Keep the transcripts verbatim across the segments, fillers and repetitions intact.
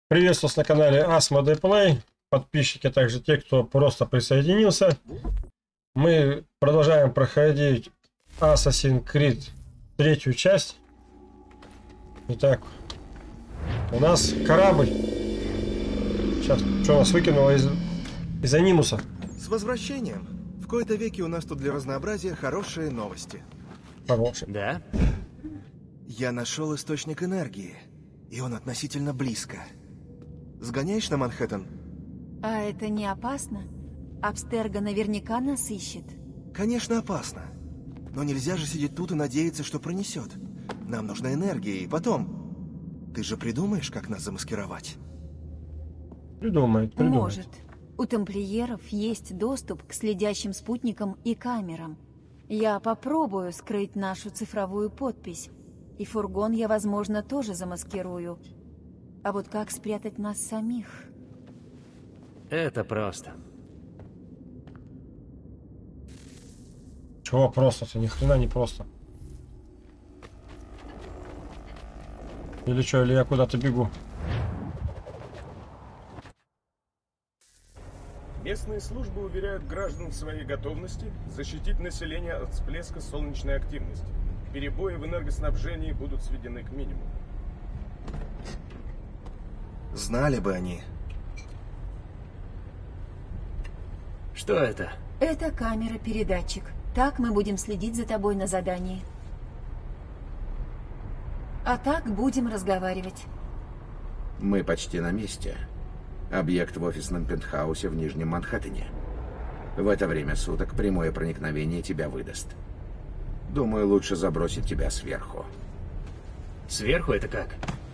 Приветствую вас на канале Asmodee Play. Подписчики, а также те, кто просто присоединился. Мы продолжаем проходить Assassin's Creed третью часть. Итак, у нас корабль. Сейчас, что нас выкинуло из, из анимуса? С возвращением. В кои-то веки у нас тут для разнообразия хорошие новости. Хороший. Да? Я нашел источник энергии, и он относительно близко. Сгоняешь на Манхэттен? А это не опасно? Абстерго наверняка нас ищет. Конечно, опасно. Но нельзя же сидеть тут и надеяться, что пронесет. Нам нужна энергия, и потом... Ты же придумаешь, как нас замаскировать? Придумает, придумает. Может. У тамплиеров есть доступ к следящим спутникам и камерам. Я попробую скрыть нашу цифровую подпись. И фургон я, возможно, тоже замаскирую. А вот как спрятать нас самих? Это просто. Чего просто-то? Ни хрена не просто. Или что, или я куда-то бегу? Местные службы уверяют граждан в своей готовности защитить население от всплеска солнечной активности. Перебои в энергоснабжении будут сведены к минимуму. Знали бы они. Что это? Это камера-передатчик. Так мы будем следить за тобой на задании. А так будем разговаривать. Мы почти на месте. Объект в офисном пентхаусе в Нижнем Манхэттене. В это время суток прямое проникновение тебя выдаст. Думаю, лучше забросить тебя сверху. Сверху это как?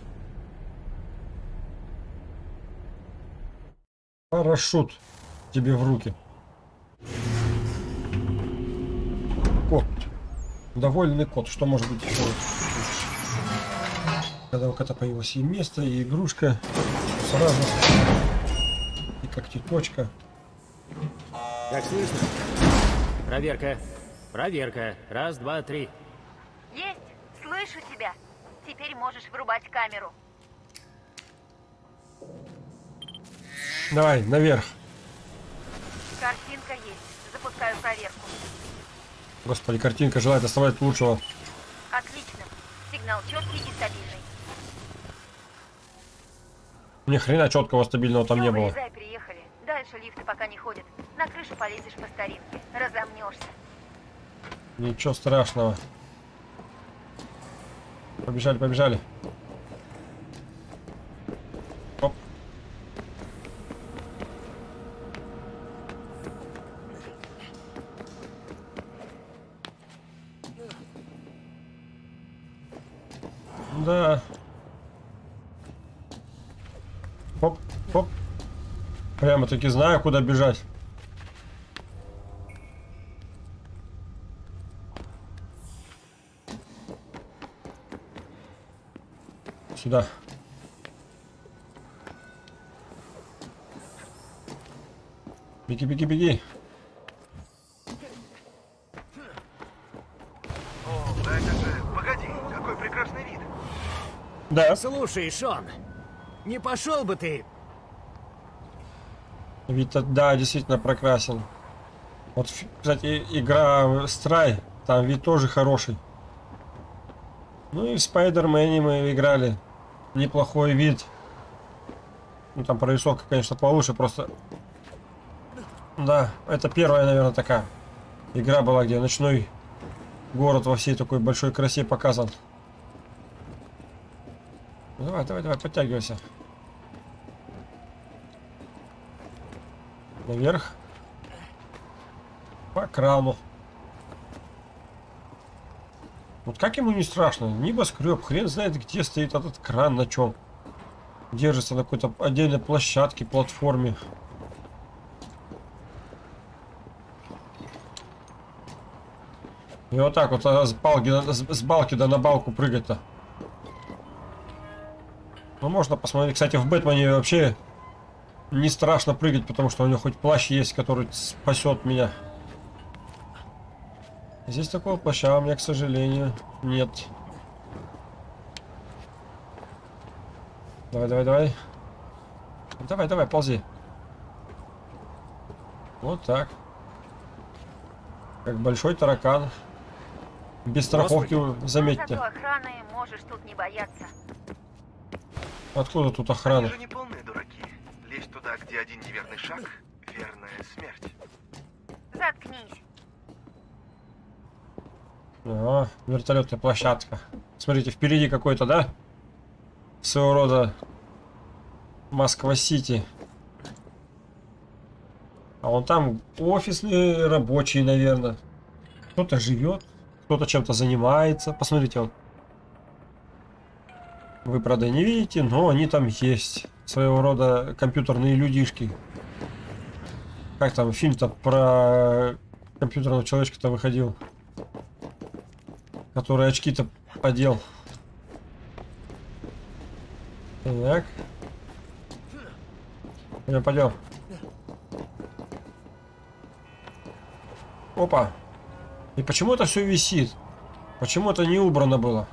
Парашют тебе в руки. Кот. Довольный кот. Что может быть еще? Когда у кота появилось и место, и игрушка. Сразу. И когтеточка. Как слышно? Проверка. Проверка. Раз, два, три. Есть! Слышу тебя! Теперь можешь врубать камеру. Давай, наверх. Картинка есть. Запускаю проверку. Господи, картинка желает оставлять лучшего. Отлично. Сигнал четкий и стабильный. Ни хрена четкого стабильного там Всё, не было. вылезай, приехали. Дальше лифты пока не ходят. На крышу полезешь по старинке. Разомнешься. Ничего страшного. Побежали, побежали. Оп. Да. Хоп, хоп. Прямо-таки знаю, куда бежать. Сюда. Беги, беги, беги. О, это же... Погоди, какой прекрасный вид. Да. Слушай, Шон, не пошел бы ты. Вид, да, действительно прекрасен. Вот, кстати, игра Страй, там вид тоже хороший. Ну и в Спайдермене мы играли. Неплохой вид. Ну там прорисовка, конечно, получше, просто... Да, это первая, наверное, такая игра была, где ночной город во всей такой большой красе показан. Давай, давай, давай, подтягивайся. Наверх. По крану. Вот как ему не страшно? Небоскреб, хрен знает, где стоит этот кран, на чем. Держится на какой-то отдельной площадке, платформе. И вот так вот с балки, с балки да на балку прыгать-то. Ну, можно посмотреть. Кстати, в Бэтмене вообще не страшно прыгать, потому что у него хоть плащ есть, который спасет меня. Здесь такого плаща у меня, к сожалению, нет. Давай, давай, давай. Давай, давай, ползи. Вот так. Как большой таракан. Без страховки, заметьте. Зато охраны можешь тут не бояться. Откуда тут Они охрана? же не полные дураки. Лезть туда, где один неверный шаг — верная смерть. Заткнись. О, вертолетная площадка. Смотрите, впереди какой-то, да? Своего рода Москва-Сити. А вон там офисные рабочие, наверное. Кто-то живет, кто-то чем-то занимается. Посмотрите, он. Вы, правда, не видите, но они там есть. Своего рода компьютерные людишки. Как там фильм-то про компьютерного человечка-то выходил? Который очки-то подел. Так. Пойдем, пойдем. Опа. И почему это все висит? Почему это не убрано было?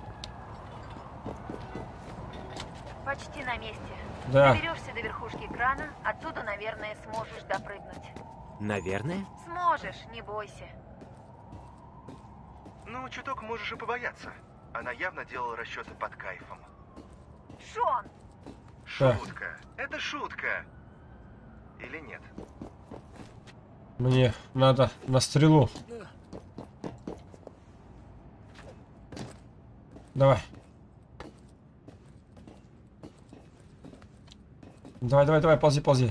Почти на месте. Да. Доберешься до верхушки крана, оттуда, наверное, сможешь допрыгнуть. Наверное? Сможешь, не бойся. Ну, чуток можешь и побояться. Она явно делала расчеты под кайфом. Шон! Да. Шутка. Это шутка. Или нет? Мне надо на стрелу. Давай. Давай, давай, давай, ползи, ползи.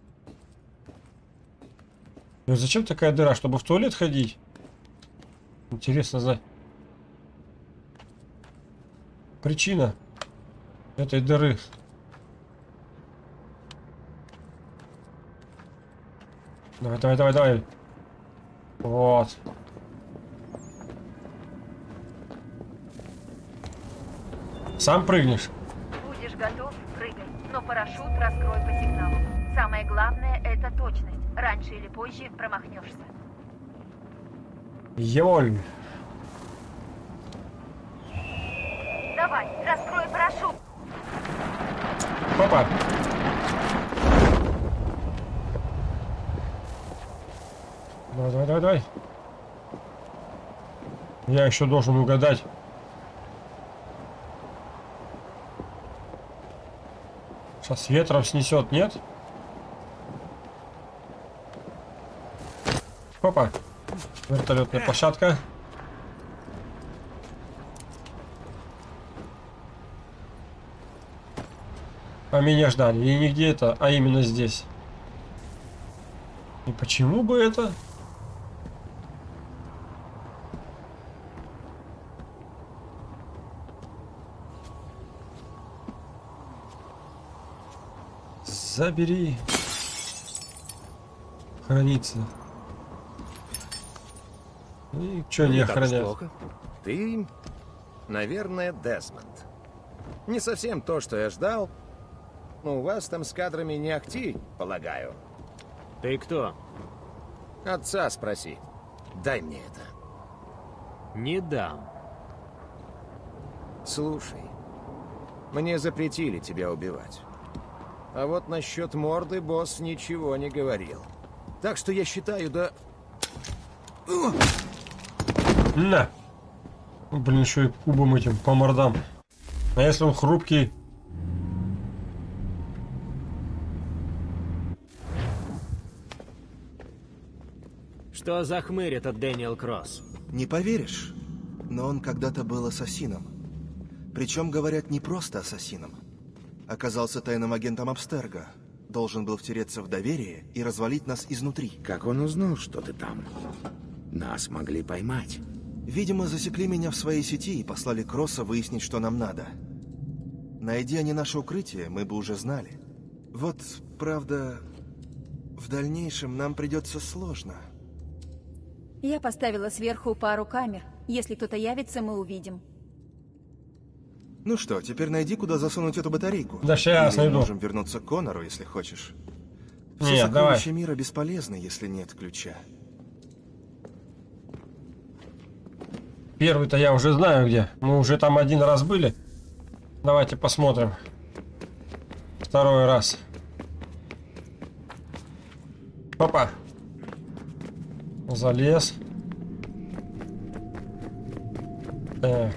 Ну, зачем такая дыра? Чтобы в туалет ходить? Интересно знать. Причина этой дыры. Давай, давай, давай, давай. Вот. Сам прыгнешь? Будешь готов, прыгай. Но парашют раскрой по сигналу. Самое главное — это точность. Раньше или позже промахнешься. Еволь. Давай, раскрой парашют. Папа. Давай, давай, давай, давай. Я еще должен угадать. Сейчас ветром снесет, нет? Опа. Вертолетная площадка. А меня ждали. И не где это, а именно здесь. И почему бы это? Забери. Хранится. И что не так уж охранять? плохо. Ты, наверное, Десмонд. Не совсем то, что я ждал. Но у вас там с кадрами не ахти, полагаю. Ты кто? Отца спроси. Дай мне это. Не дам. Слушай, мне запретили тебя убивать. А вот насчет морды босс ничего не говорил. Так что я считаю, да... На! Блин, еще и кубом этим по мордам. А если он хрупкий? Что за хмырь этот Дэниел Кросс? Не поверишь, но он когда-то был ассасином. Причем, говорят, не просто ассасином. Оказался тайным агентом Абстерго. Должен был втереться в доверие и развалить нас изнутри. Как он узнал, что ты там? Нас могли поймать. Видимо, засекли меня в своей сети и послали Кросса выяснить, что нам надо. Найди они наше укрытие, мы бы уже знали. Вот, правда, в дальнейшем нам придется сложно. Я поставила сверху пару камер. Если кто-то явится, мы увидим. Ну что, теперь найди, куда засунуть эту батарейку. Да сейчас Или найду. можем вернуться к Конору, если хочешь. Все Нет, сокровища давай. мира бесполезны, если нет ключа. Первый-то я уже знаю где. Мы уже там один раз были. Давайте посмотрим. Второй раз. Опа. Залез. Так.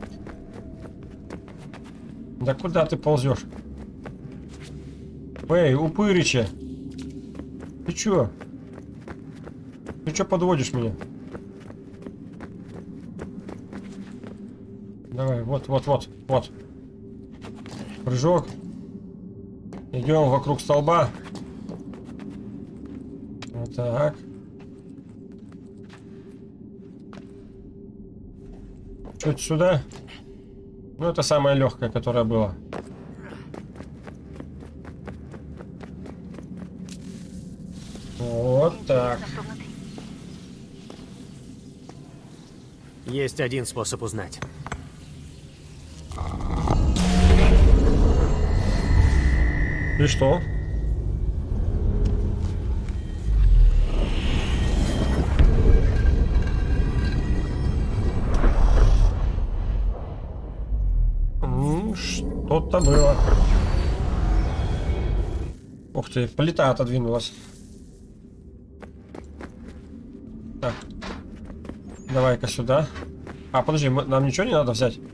Да куда ты ползешь? Эй, упырича! Ты чё? Ты чё подводишь меня? Давай, вот, вот, вот, вот. Прыжок. Идем вокруг столба. Вот так. Чуть сюда. Ну, это самая легкая, которая была. Вот так. Есть один способ узнать. И что? М, Что-то было. Ух ты, плита отодвинулась. Так. Давай-ка сюда. А, подожди, мы- нам ничего не надо взять?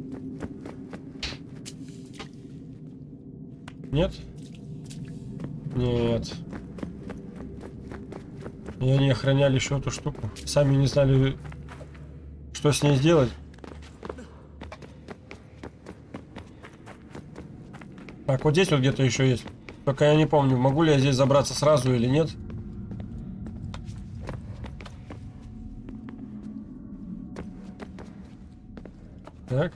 Нет? Нет. И они охраняли еще эту штуку. Сами не знали, что с ней сделать. Так, вот здесь вот где-то еще есть. Только я не помню, могу ли я здесь забраться сразу или нет. Так.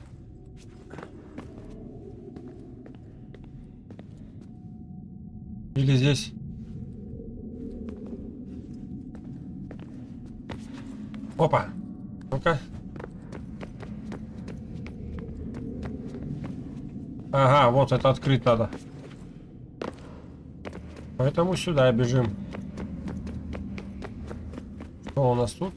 Или здесь. Опа. Ну-ка. Ага, вот это открыть надо. Поэтому сюда бежим. Что у нас тут?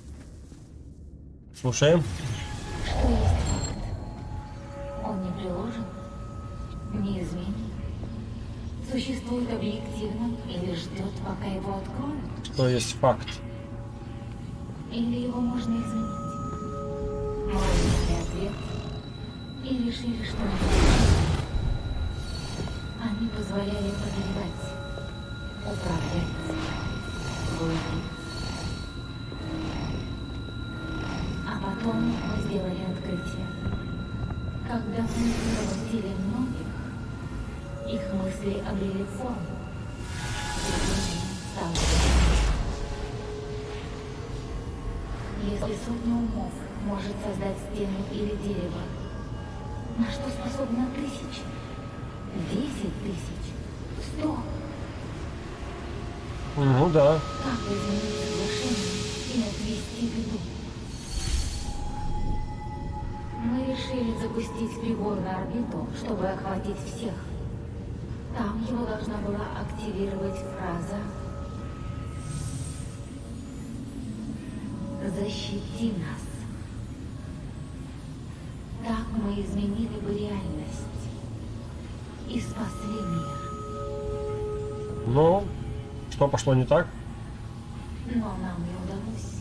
Слушаем. Что есть факт? Он не приложен, не изменен. Существует объективно или ждет, пока его откроют? Что есть факт? Или его можно изменить? Мы узнали ответ и решили, что нет. Они позволяли повелевать, управлять, власть. А потом мы сделали открытие. Когда мы проводили многих, их мысли обрели форму. Стало. Если сотня умов может создать стену или дерево, на что способна тысяча? Десять тысяч? Сто? Ну да. Как изменить соглашение и отвести беду? Мы решили запустить прибор на орбиту, чтобы охватить всех. Там его должна была активировать фраза «Защити нас». Так мы изменили бы реальность и спасли мир. Ну, что пошло не так? Но нам не удалось.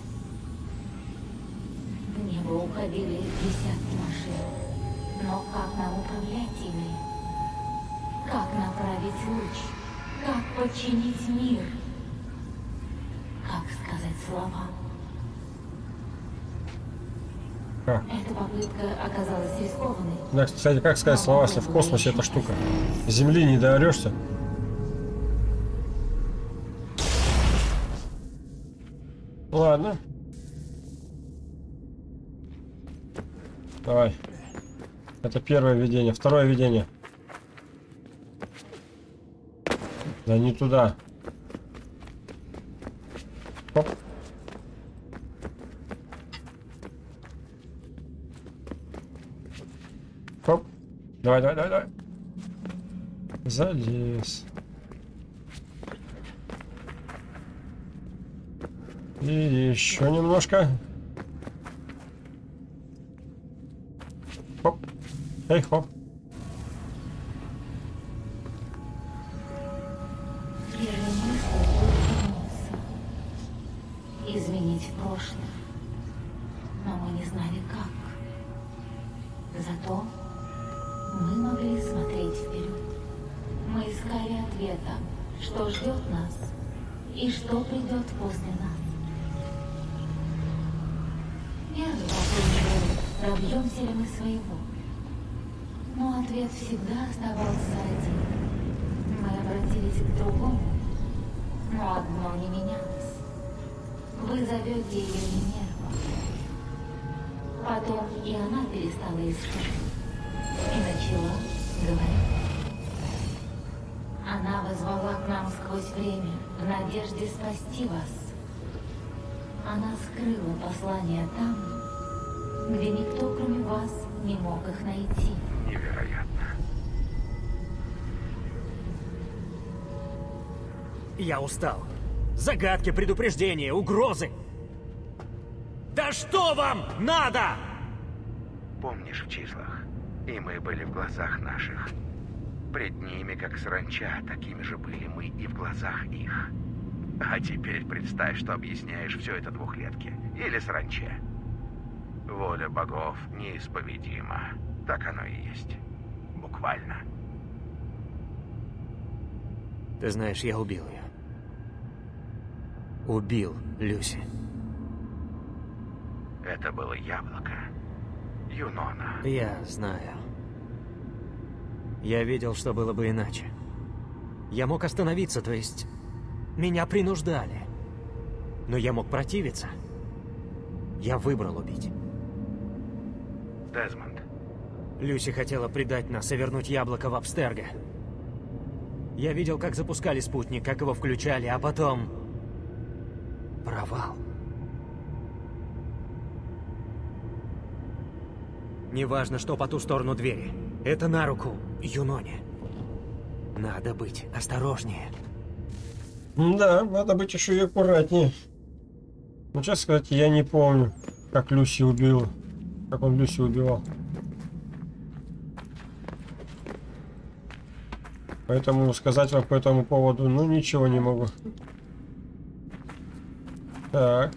В небо уходили десятки машин. Но как нам управлять ими? Как направить луч? Как подчинить мир? Как сказать слова? Как? Эта попытка оказалась рискованной. Да, кстати, как сказать слова, если в космосе эта штука? Земли не доорешься. Ладно. Давай. Это первое видение. Второе видение. Да не туда. Оп. Оп. Давай, давай, давай, давай. Залез. И еще немножко. Хоп. Эй, хоп. Первой мыслью изменить прошлое, но мы не знали как. Зато мы могли смотреть вперед. Мы искали ответа, что ждет нас и что придет после нас. Первый вопрос был, добьемся ли мы своего. Но ответ всегда оставался один. Мы обратились к другому, но одно не менялось. Вы зовете ее Минерва. Потом и она перестала искать и начала говорить. Она возвала к нам сквозь время в надежде спасти вас. Она скрыла послание там, где никто, кроме вас, не мог их найти. Невероятно. Я устал. Загадки, предупреждения, угрозы. Да что вам надо? Помнишь в числах? И мы были в глазах наших. Пред ними, как саранча, такими же были мы и в глазах их. А теперь представь, что объясняешь все это двухлетке. Или саранче. Воля богов неисповедима. Так оно и есть. Буквально. Ты знаешь, я убил ее. Убил Люси. Это было яблоко. Юнона. Я знаю. Я видел, что было бы иначе. Я мог остановиться, то есть... Меня принуждали. Но я мог противиться. Я выбрал убить. Дезмонд. Люси хотела предать нас и вернуть яблоко в Абстерго. Я видел, как запускали спутник, как его включали, а потом... Провал. Неважно, что по ту сторону двери. Это на руку Юноне. Надо быть осторожнее. Да, надо быть еще и аккуратнее. Ну, честно сказать, я не помню, как Люси убил. Как он Люси убивал. Поэтому сказать вам по этому поводу, ну, ничего не могу. Так.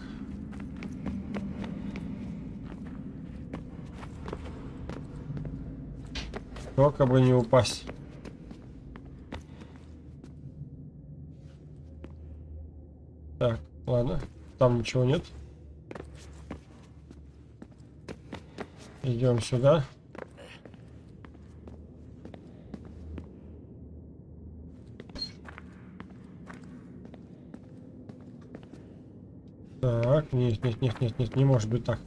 Только бы не упасть. Так, ладно. Там ничего нет. Идем сюда. Так, нет, нет, нет, нет, нет, не может быть так.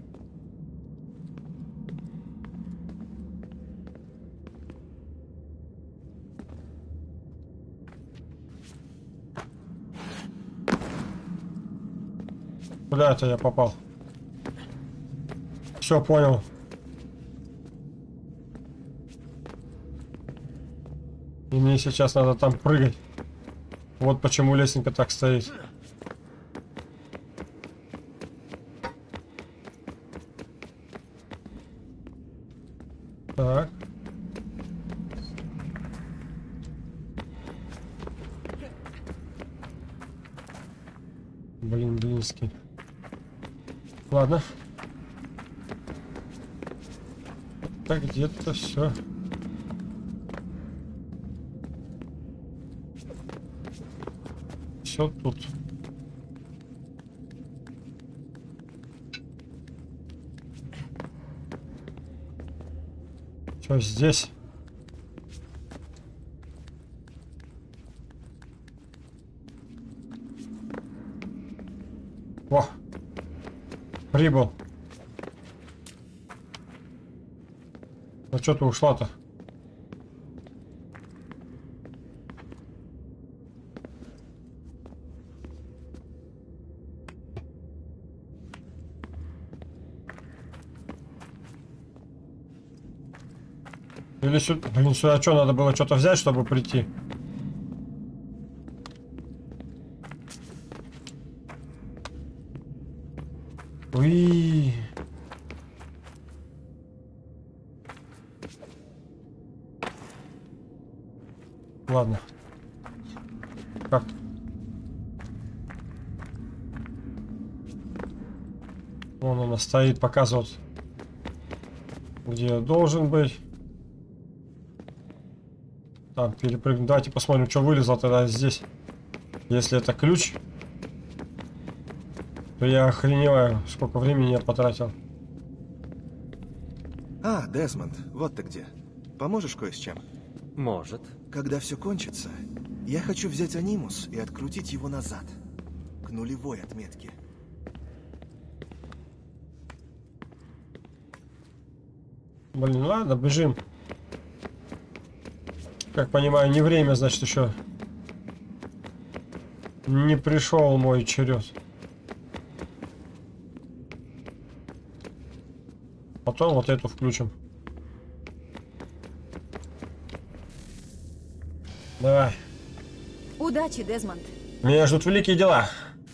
Куда это я попал? Все, понял. И мне сейчас надо там прыгать. Вот почему лестница так стоит. Так. Блин, блинский. Ладно. Так, где-то все. Все тут. Все здесь. О, прибыл. Ну что ты ушла-то? Или сюда? Блин, сюда что, надо было что-то взять, чтобы прийти? Уи. Ладно. Как? Вон она стоит, показывает, где я должен быть. Так, перепрыгну. Давайте посмотрим, что вылезло тогда здесь. Если это ключ, то я охреневаю, сколько времени я потратил. А, Дезмонд, вот ты где. Поможешь кое с чем? Может. Когда все кончится, я хочу взять анимус и открутить его назад. К нулевой отметке. Блин, ладно, бежим. Как понимаю, не время, значит, еще не пришел мой черед. Потом вот эту включим. Давай. Удачи, Дезмонд. Меня ждут великие дела.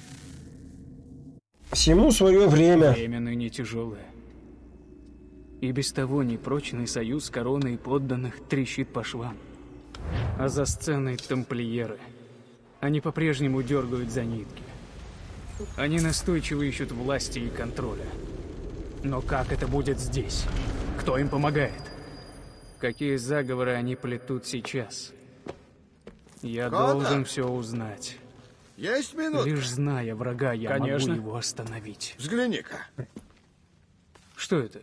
Всему свое время. Время ныне тяжелое. И без того непрочный союз короны и подданных трещит по швам. А за сценой тамплиеры. Они по-прежнему дергают за нитки. Они настойчиво ищут власти и контроля. Но как это будет здесь? Кто им помогает? Какие заговоры они плетут сейчас? Я Конор? должен все узнать. Есть минутка? Лишь зная врага, я Конечно. могу его остановить. Взгляни-ка. Что это?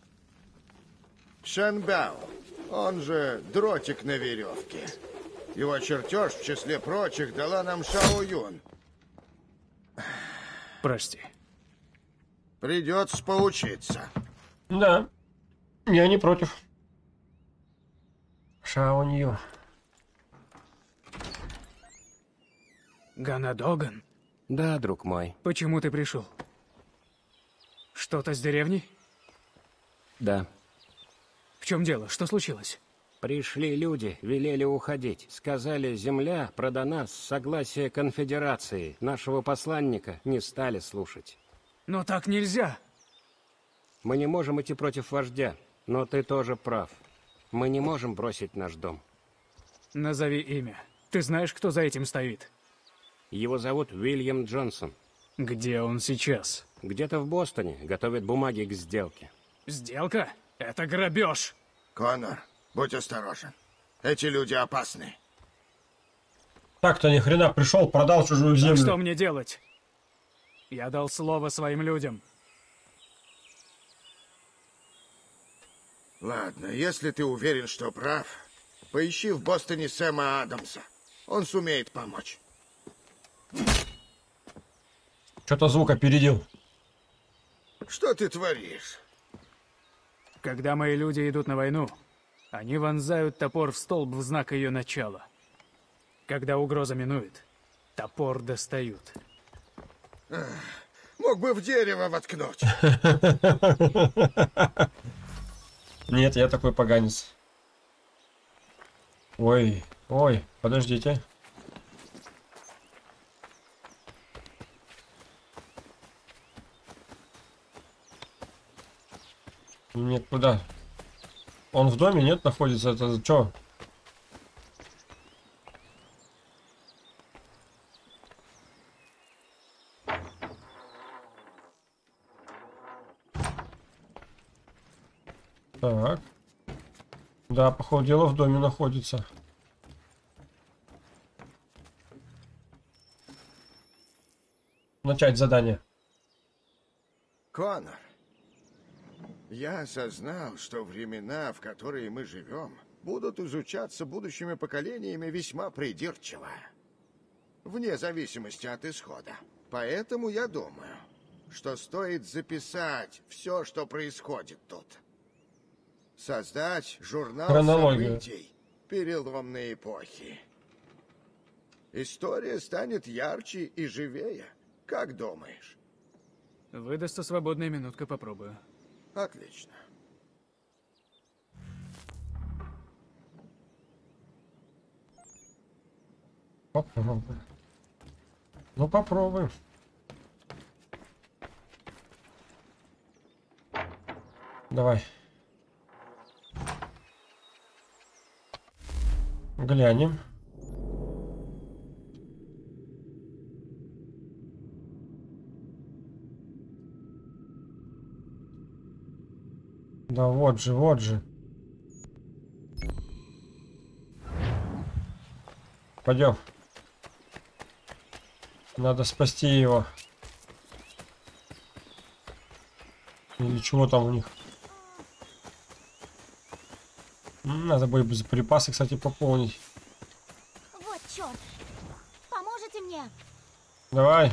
Шанбао, он же дротик на веревке. Его чертеж, в числе прочих, дала нам Шао Юн. Прости. Придется поучиться. Да, я не против. Шао Нью. Ганадоган? Да, друг мой. Почему ты пришел? Что-то с деревней? Да. В чем дело? Что случилось? Пришли люди, велели уходить. Сказали, земля продана с согласия конфедерации. Нашего посланника не стали слушать. Но так нельзя. Мы не можем идти против вождя, но ты тоже прав. Мы не можем бросить наш дом. Назови имя. Ты знаешь, кто за этим стоит? Его зовут Уильям Джонсон. Где он сейчас? Где-то в Бостоне, готовит бумаги к сделке. Сделка? Это грабеж. Конор, будь осторожен. Эти люди опасны. Так-то ни хрена пришел, продал чужую землю. А что мне делать? Я дал слово своим людям. Ладно, если ты уверен, что прав, поищи в Бостоне Сэма Адамса. Он сумеет помочь. Что-то звук опередил. Что ты творишь? Когда мои люди идут на войну, они вонзают топор в столб в знак ее начала. Когда угроза минует, топор достают. Ах, мог бы в дерево воткнуть. Нет, я такой поганец. Ой, ой, подождите. Нет, куда? Он в доме, нет, находится? Это что? Так. Да, походу дела в доме находится. Начать задание. Конор, я осознал, что времена, в которые мы живем, будут изучаться будущими поколениями весьма придирчиво. Вне зависимости от исхода. Поэтому я думаю, что стоит записать все, что происходит тут. Создать журнал Хронологию. событий переломной эпохи. История станет ярче и живее. Как думаешь? Выдастся свободная минутка, попробую. Отлично. Попробуй. Ну попробуем. Давай. Глянем. Да вот же, вот же. Пойдем. Надо спасти его. Или чего там у них? Надо будет припасы, кстати, пополнить. Вот черт! Поможете мне? Давай.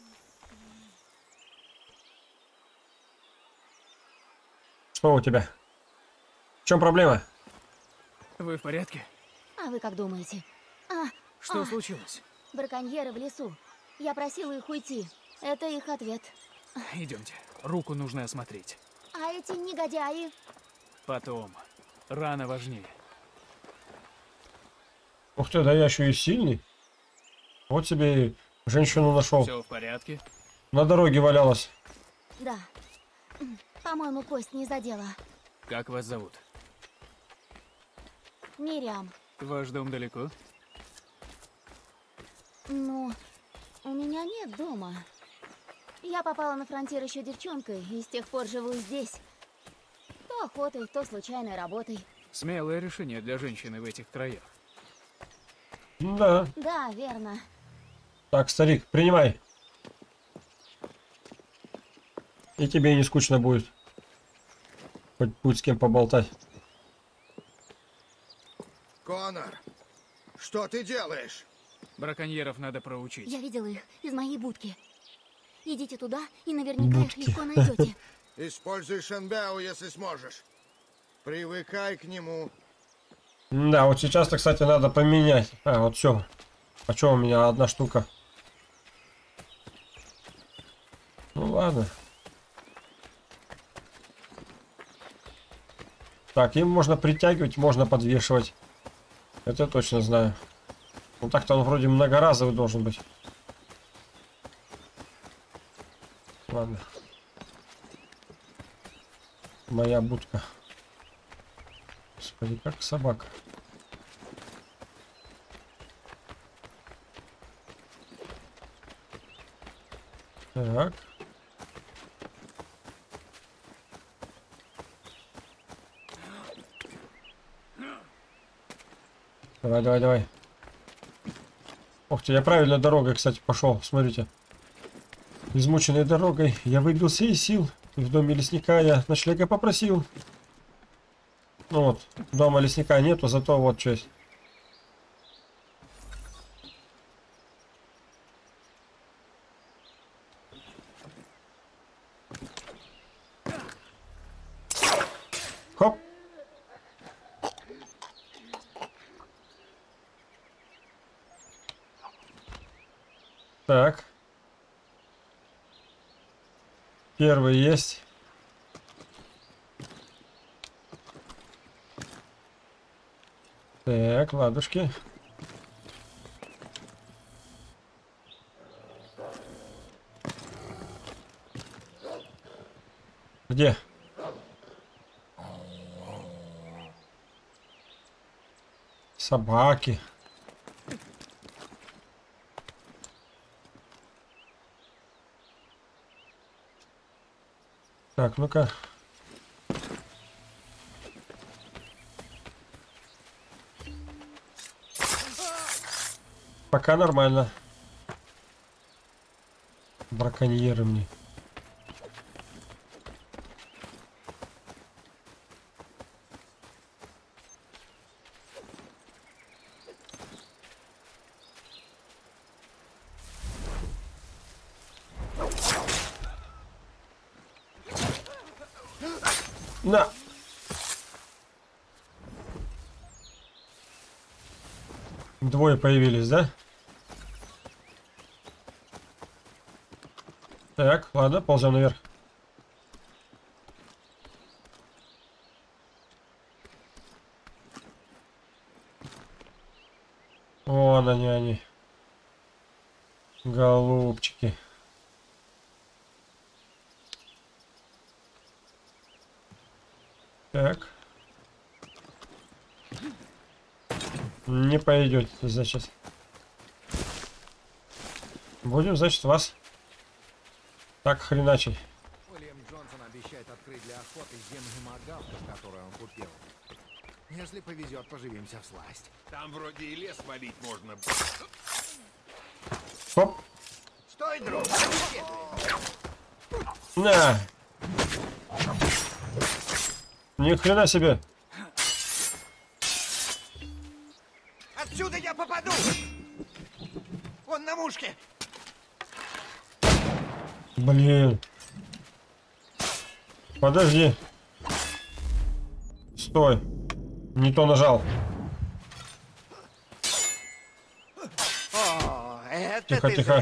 Что у тебя? В чем проблема? Вы в порядке? А вы как думаете? А, Что а, случилось? браконьеры в лесу. Я просила их уйти. Это их ответ. Идемте. Руку нужно осмотреть. А эти негодяи? Потом. Рана важнее. Ух ты, да я еще и сильный. Вот себе и женщину нашел. Все в порядке? На дороге валялась. Да. По-моему, кость не задела. Как вас зовут? Мириам. Ваш дом далеко? Ну, у меня нет дома. Я попала на фронтир еще девчонкой, и с тех пор живу здесь. То охотой, то случайной работой. Смелое решение для женщины в этих краях. Да. Да, верно. Так, старик, принимай. И тебе не скучно будет. Хоть будет с кем поболтать. Конор, что ты делаешь? Браконьеров надо проучить. Я видела их из моей будки. Идите туда, и наверняка Будки. их легко найдете. Используй Шенбеу, если сможешь. Привыкай к нему. Да, вот сейчас-то, кстати, надо поменять. А, вот все. А что у меня одна штука? Ну ладно. Так, им можно притягивать, можно подвешивать. Это я точно знаю. Ну так-то он вроде многоразовый должен быть. Ладно. Моя будка. Господи, как собака. Так. Давай, давай, давай. Ух ты, я правильной дорогой, кстати, пошел. Смотрите. Измученной дорогой я выбился из сил. И в доме лесника я ночлега попросил. Ну вот, дома лесника нету, зато вот что есть. Хоп. Так. Первый есть. Так, ладушки. Где? Собаки. Так, ну-ка. Пока нормально. Браконьеры мне. На. Двое появились, да? Так, ладно, ползем наверх. Вон они, они. Голубчики. Так. Не пойдет, значит. Будем, значит, вас так хреначить. обещает открыть для охоты землю Магавка, которую он купил. Если повезет, поживимся всласть. Там вроде и лес валить можно. Оп. Стой, друг! На! Ни хрена себе! Отсюда я попаду! Он на мушке! Блин. Подожди. Стой. Не то нажал. О, это Тихо, ты тихо. зря.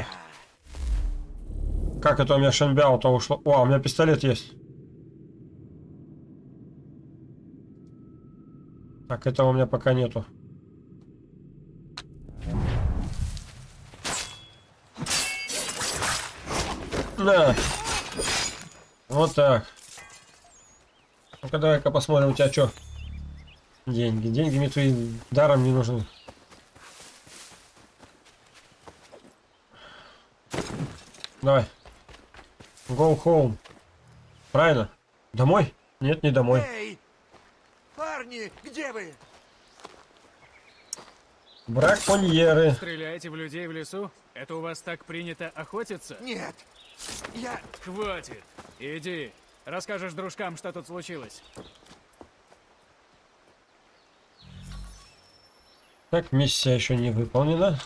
Как это у меня Шенбяо-то ушло? О, у меня пистолет есть. Так, этого у меня пока нету. На! Вот так. Ну-ка, давай-ка посмотрим, у тебя что? Деньги. Деньги мне твои даром не нужны. Давай. Go home. Правильно? Домой? Нет, не домой. Эй! Парни, где вы? Браконьеры. Стреляете в людей в лесу? Это у вас так принято охотиться? Нет. Я... Хватит. Иди. Расскажешь дружкам, что тут случилось. Так, миссия еще не выполнена.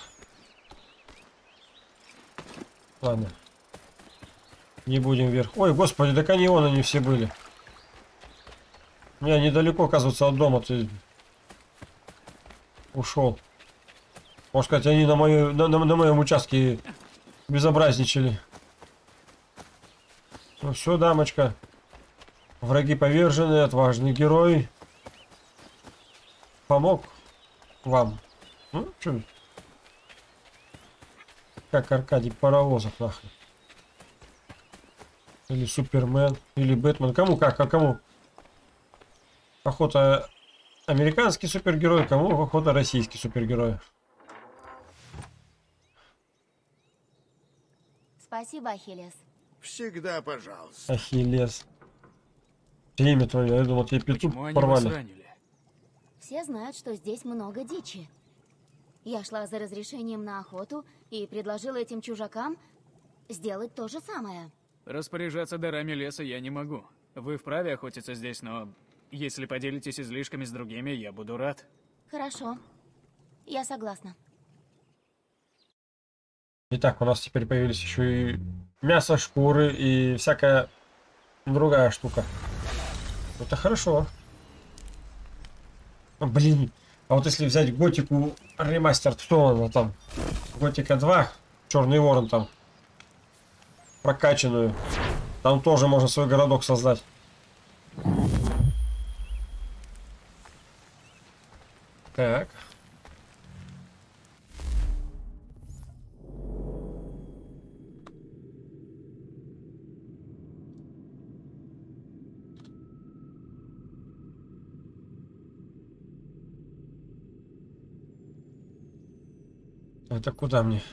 Ладно. Не будем вверх. Ой, господи, да каньоны они все были. Я недалеко, оказывается, от дома ты ушел. Можно сказать, они на, мою, на, на, на моем участке безобразничали. Ну все, дамочка. Враги повержены, отважный герой. Помог вам. Ну, что? Как Аркадий Паровозов, нахрен. Или Супермен, или Бэтмен. Кому как, а кому? Охота американский супергерой, кому охота российский супергерой. Спасибо, Ахиллес. Всегда пожалуйста. Ахиллес. Имя твое, я думал, тебе петух Почему они порвали. вас ранили? Все знают, что здесь много дичи. Я шла за разрешением на охоту и предложила этим чужакам сделать то же самое. Распоряжаться дарами леса я не могу. Вы вправе охотиться здесь, но если поделитесь излишками с другими, я буду рад. Хорошо. Я согласна. Итак, у нас теперь появились еще и мясо, шкуры и всякая другая штука. Это хорошо. Блин, а вот если взять Готику ремастер, что она там? Готика два, Черный Ворон там. Прокачанную. Там тоже можно свой городок создать. Так. Это куда мне?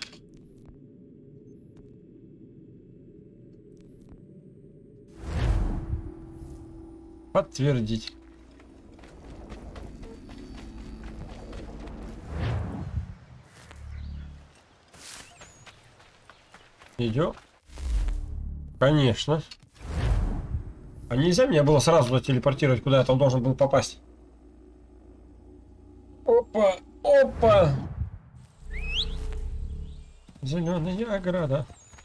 Подтвердить. Идем. Конечно. А нельзя мне было сразу телепортировать, куда я там должен был попасть? Опа, опа. Зеленая ограда.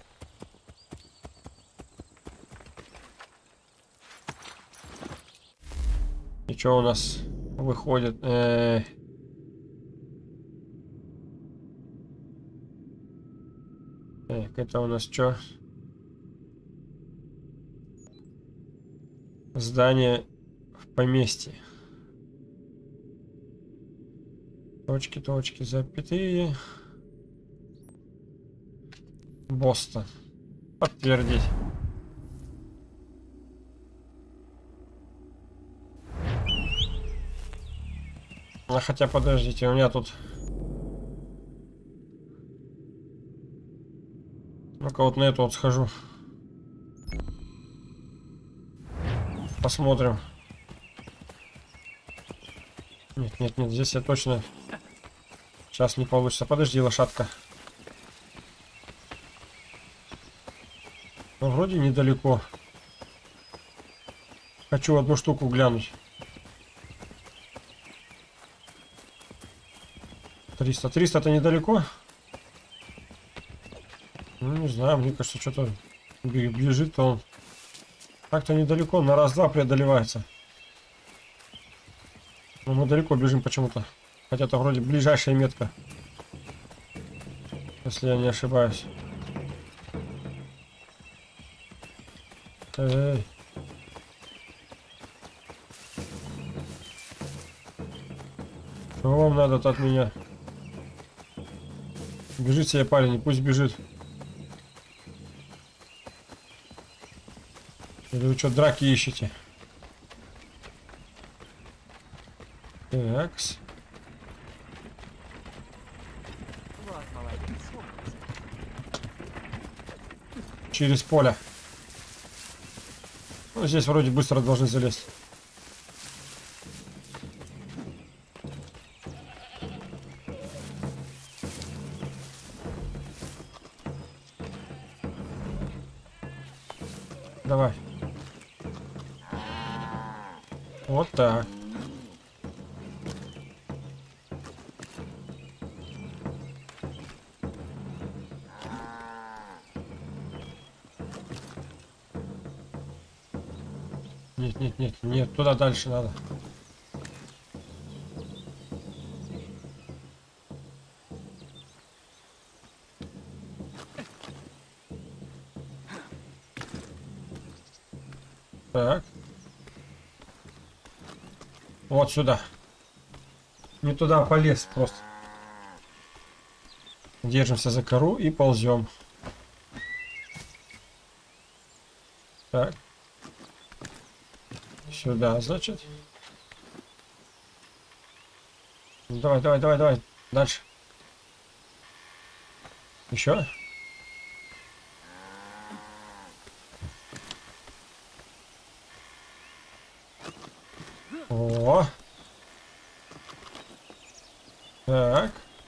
И что у нас выходит? Э -э так, это у нас что? Здание в поместье. Точки, точки, запятые. Бостон. Подтвердить. А хотя подождите, у меня тут... Ну-ка вот на эту вот схожу. посмотрим. Нет, нет, нет, здесь я точно сейчас не получится. Подожди, лошадка. Ну, вроде недалеко. Хочу одну штуку глянуть. триста. триста это недалеко? Ну, не знаю, мне кажется, что-то бежит он. Так-то недалеко, на раз-два преодолевается. Но мы далеко бежим почему-то. Хотя это вроде ближайшая метка. Если я не ошибаюсь. Эй. Что вам надо-то от меня? Бежит себе парень, пусть бежит. Или вы что, драки ищете? Такс. Через поле. Ну, здесь вроде быстро должны залезть. Давай. Вот так. Нет, нет, нет, нет, туда дальше надо. Так. Вот сюда. Не туда полез просто. Держимся за кору и ползем. Так. Сюда, значит. Давай, давай, давай, давай. Дальше. Еще. О. Так.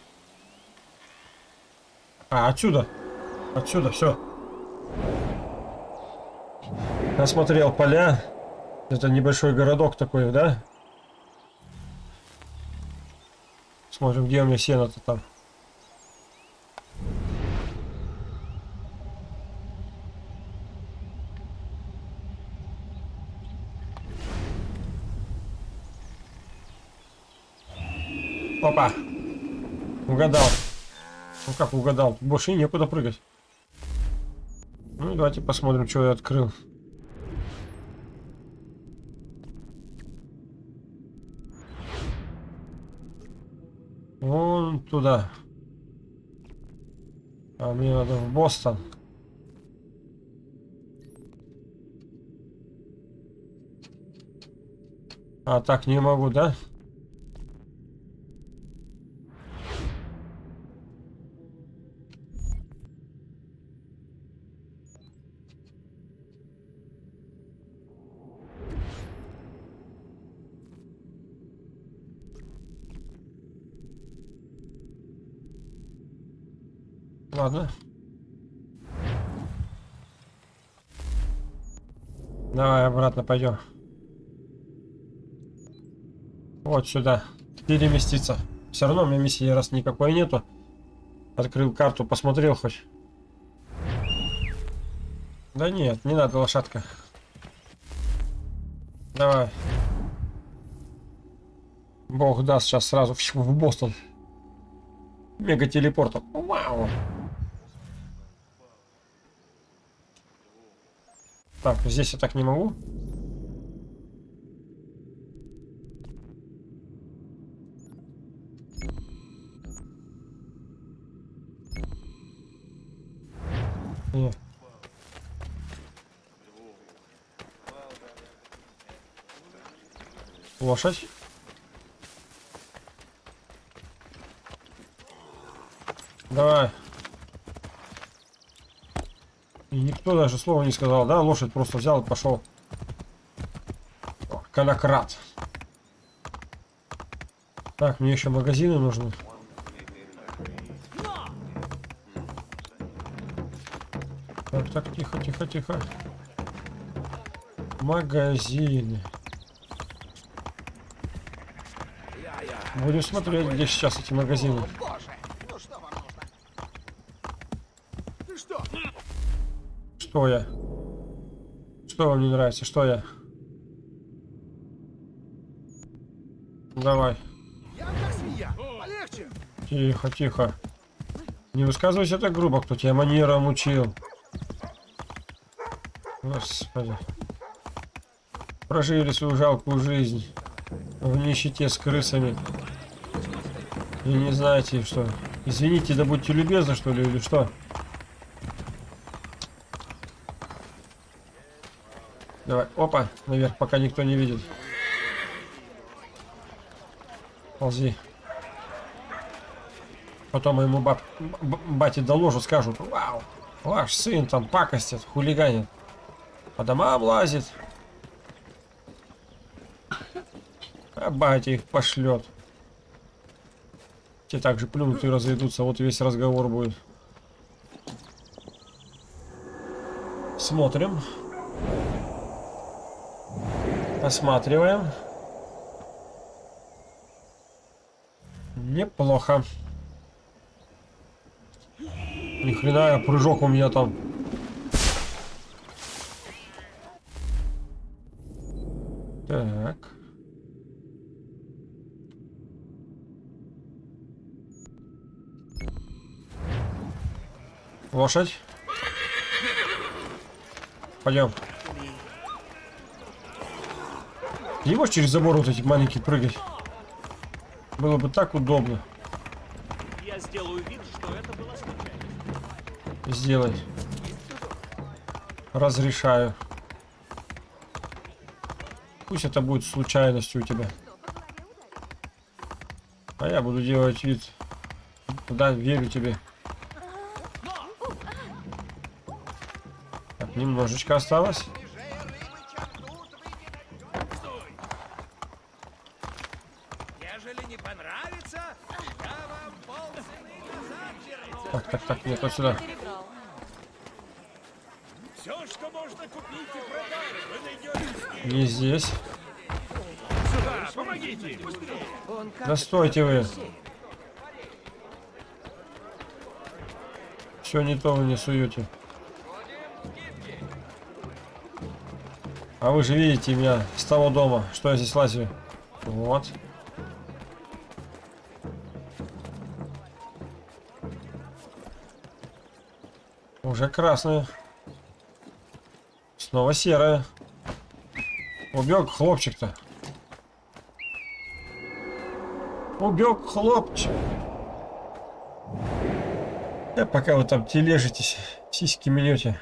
А, отсюда. Отсюда, все. Осмотрел поля. Это небольшой городок такой, да? Смотрим, где у меня сено-то там. Опа! Угадал. Ну как угадал? Тут больше и некуда прыгать. Ну давайте посмотрим, что я открыл. Вон туда. А мне надо в Бостон. А так не могу, да? Ладно. Давай обратно пойдем. Вот сюда. Переместиться. Все равно у меня миссии раз никакой нету. Открыл карту, посмотрел хоть. Да нет, не надо, лошадка. Давай. Бог даст, сейчас сразу в Бостон. Мега телепортом. Вау. Так, здесь я так не могу. Не. Лошадь. Давай. И никто даже слова не сказал, да? Лошадь просто взял и пошел. конократ. Так, мне еще магазины нужны. Так, так, тихо, тихо, тихо. Магазины. Будем смотреть, где сейчас эти магазины. Что я? Что вам не нравится? Что я? Давай. Тихо, тихо. Не высказывайся так грубо, кто тебя манерам учил. Господи. Прожили свою жалкую жизнь в нищете с крысами. И не знаете, что. Извините, да будьте любезны, что ли, или что? Давай, опа, наверх, пока никто не видит. Ползи. Потом ему баб, бате доложу, скажут: вау, ваш сын там пакостит, хулиганит, по домам лазит. А батя их пошлет. Те также плюнут и разойдутся, вот весь разговор будет. Смотрим. Осматриваем. Неплохо. Ни хрена, прыжок у меня там. Так. Лошадь. Пойдем. Не можешь через забор вот эти маленькие прыгать? Было бы так удобно. Я сделаю вид, что это было случайно. Сделай. Разрешаю. Пусть это будет случайностью у тебя. А я буду делать вид. Да, верю тебе. Так, немножечко осталось. Так, так, так, нет, вот сюда. Все, что можно купить и продать, вы найдете. Не здесь. Сюда, помогите. Да стойте вы. Все не то вы не суете. А вы же видите меня с того дома, что я здесь лазю. Вот. Уже красная. Снова серая. Убег хлопчик-то. Убег хлопчик. Да пока вы там тележитесь, сиськи мнете.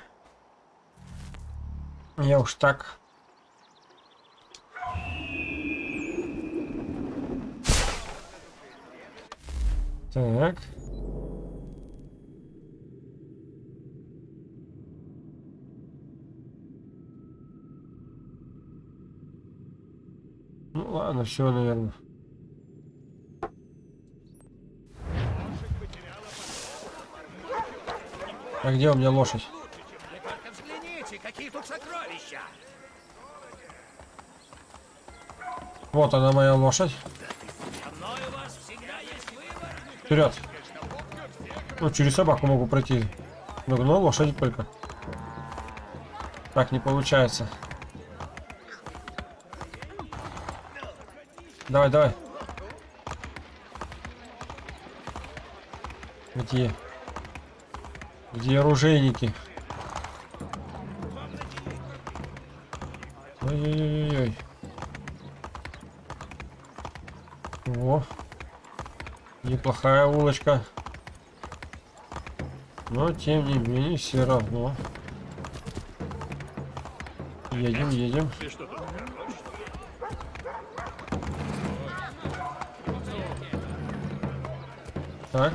Я уж так. Так. Ну ладно, все, наверное. А где у меня лошадь? Взгляните, какие тут сокровища. Вот она, моя лошадь. Вперед. Ну, через собаку могу пройти. Но, но лошади только. Так не получается. Давай, давай. Где? Где оружейники? Ой-ой-ой-ой. Во. Неплохая улочка. Но тем не менее все равно. Едем, едем. Так.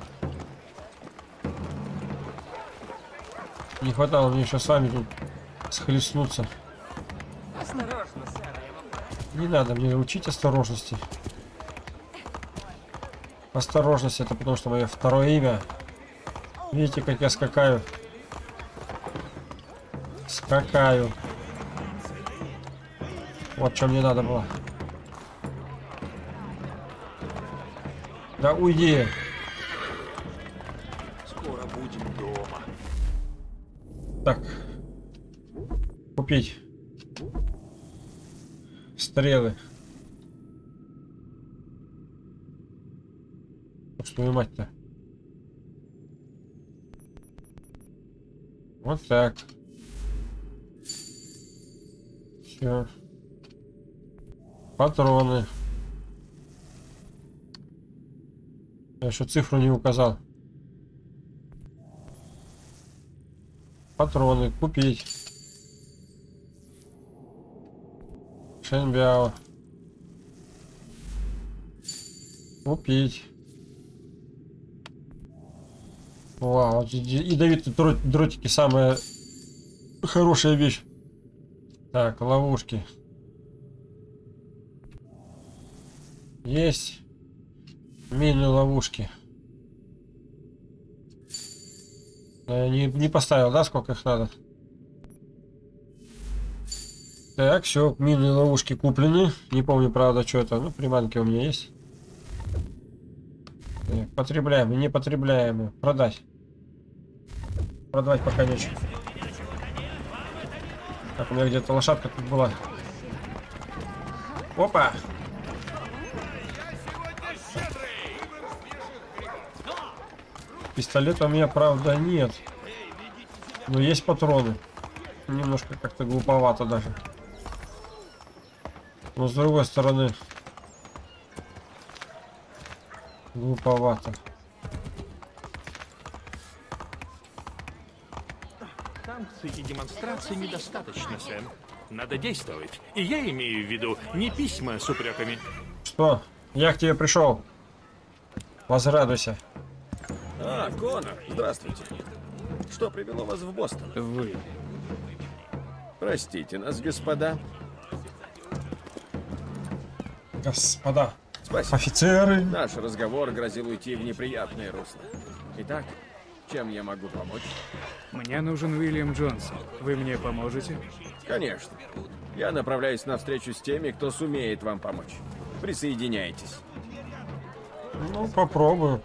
Не хватало мне еще с вами тут схлестнуться. Осторожно, сэр. Не надо мне учить осторожности. Осторожность — это потому что мое второе имя. Видите, как я скакаю? Скакаю. Вот что мне надо было. Да уйди. Скоро будем дома. Так. Купить. Стрелы. Что мать-то? Вот так. Все. Патроны. Я еще цифру не указал. Патроны купить. Шенбяо. Купить. Вау, ядовитые дротики самая хорошая вещь. Так, ловушки. Есть. Минные ловушки. Я не, не поставил, да, сколько их надо? Так, все, минные ловушки куплены. Не помню, правда, что это. Ну, приманки у меня есть. Так, потребляемые, не потребляемые. Продать. Продавать пока нечего. Так, у меня где-то лошадка тут была. Опа! Пистолета у меня, правда, нет. Но есть патроны. Немножко как-то глуповато даже. Но с другой стороны... Глуповато. Санкций и демонстраций недостаточно, Сэм. Надо действовать. И я имею в виду не письма с упреками. Что? Я к тебе пришел. Возрадуйся. А, Конор, здравствуйте. Что привело вас в Бостон? Вы. Простите нас, господа. Господа. Спасибо. Офицеры. Наш разговор грозил уйти в неприятное русло. Итак, чем я могу помочь? Мне нужен Уильям Джонсон. Вы мне поможете? Конечно. Я направляюсь на встречу с теми, кто сумеет вам помочь. Присоединяйтесь. Ну, попробую.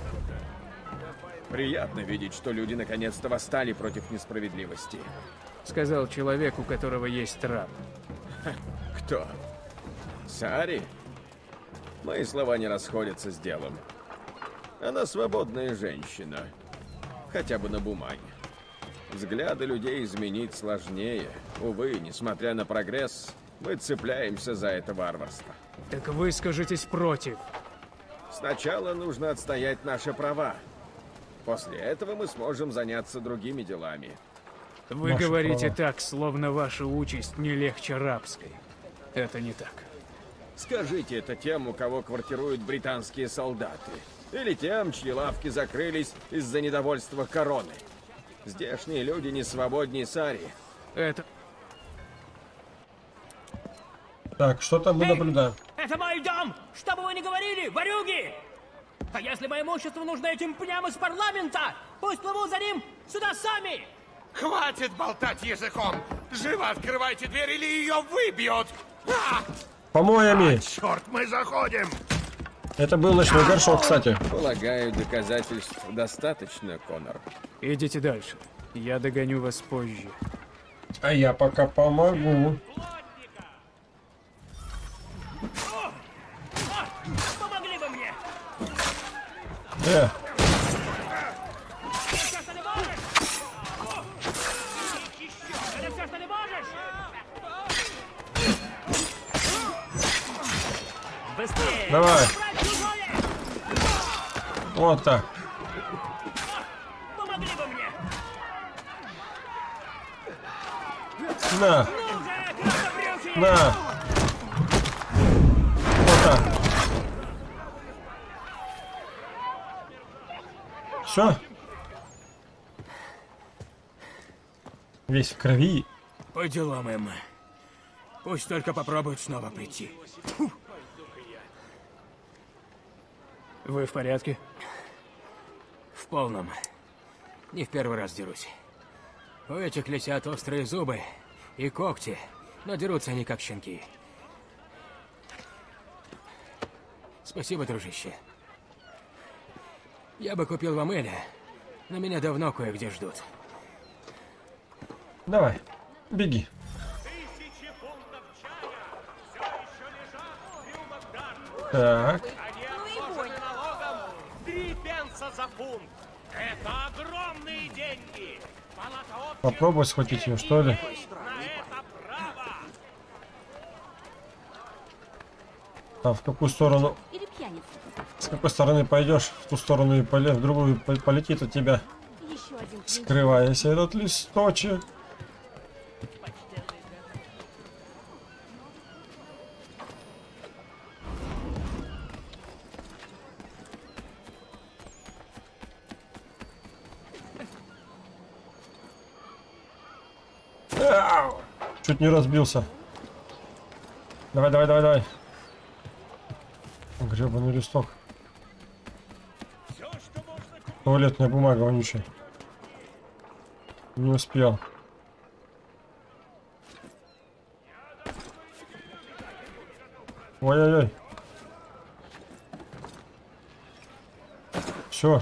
Приятно видеть, что люди наконец-то восстали против несправедливости. Сказал человек, у которого есть раб. Ха, кто? Сари? Мои слова не расходятся с делом. Она свободная женщина. Хотя бы на бумаге. Взгляды людей изменить сложнее. Увы, несмотря на прогресс, мы цепляемся за это варварство. Так выскажитесь против. Сначала нужно отстоять наши права. После этого мы сможем заняться другими делами. Вы Наши говорите права. так, словно ваша участь не легче рабской. Это не так. Скажите это тем, у кого квартируют британские солдаты. Или тем, чьи лавки закрылись из-за недовольства короны. Здешние люди не свободнее Сари. Это... Так, что там мы наблюдаем? Это мой дом! Что бы вы ни говорили, ворюги! А если мое имущество нужно этим пням из парламента, пусть плывут за ним сюда сами! Хватит болтать языком! Живо открывайте дверь, или ее выбьют! А! Помоями. А, черт, мы заходим! Это был ночной горшок, кстати. Полагаю, доказательств достаточно, Конор. Идите дальше. Я догоню вас позже. А я пока помогу. Помогли бы мне! Э. Это все, что ты можешь? Это все, что ты можешь? Быстрее! Давай. Вот так. Помогли бы мне! На. На. Вот так. Все. Весь в крови. По делам, Эмма. Пусть только попробуют снова прийти. Фу. Вы в порядке? В полном. Не в первый раз дерусь. У этих летят острые зубы и когти, но дерутся они как щенки. Спасибо, дружище. Я бы купил вам Эля, но меня давно кое-где ждут. Давай, беги. Так. Три пенса за фунт. Это огромные деньги. Попробуй схватить ее, что ли? А в какую сторону? С какой стороны пойдешь? В ту сторону и поле, в другую полетит от тебя. Скрываясь этот листочек. Ау! Чуть не разбился. Давай, давай, давай, давай. Гребаный листок. Туалетная бумага вонючая. Не успел. Ой-ой-ой. Все.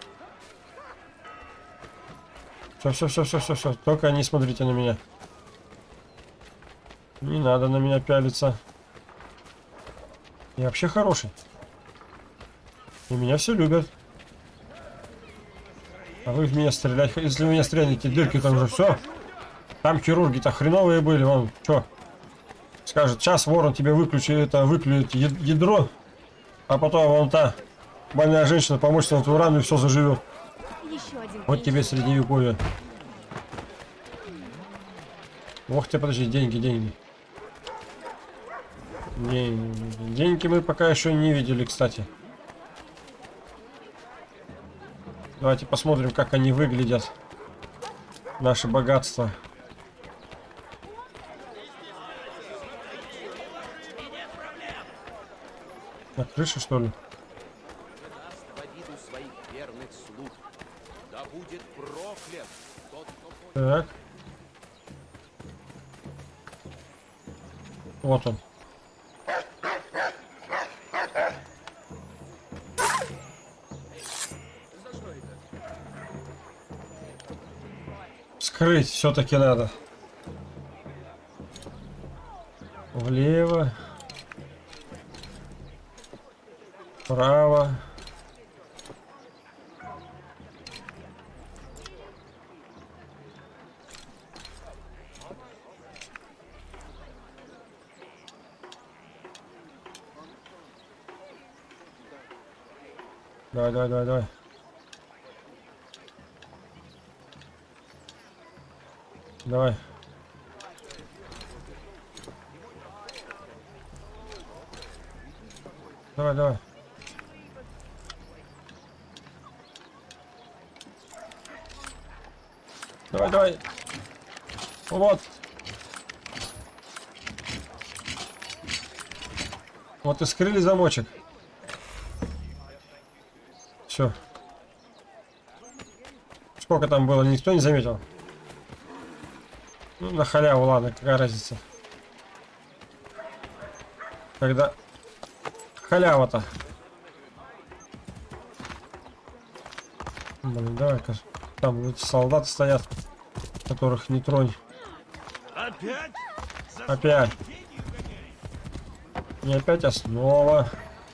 Все, все, все, все, все, все. Только не смотрите на меня. Не надо на меня пялиться. Я вообще хороший. И меня все любят. А вы в меня стрелять. Если вы меня стреляете, дырки там же все. Там хирурги-то хреновые были. Вон, что? Скажет, сейчас ворон тебе выключит, это выклюет ядро. А потом вон та больная женщина поможет на твою рану и все заживет. Вот тебе средневековье. Ох ты, подожди, деньги, деньги. Деньги. Деньги мы пока еще не видели, кстати. Давайте посмотрим, как они выглядят. Наше богатство. На крыше, что ли? Так. Вот он. Скрыть все-таки надо. Влево. Вправо. Давай, давай, давай, давай. Давай. Давай, давай. Давай, давай. Вот. Вот и скрыли замочек. Все. Сколько там было, никто не заметил. Ну, на халяву, ладно, какая разница. Когда халява-то. Блин, давай-ка. Там эти солдаты стоят, которых не тронь. Опять? Опять. Не опять, а снова.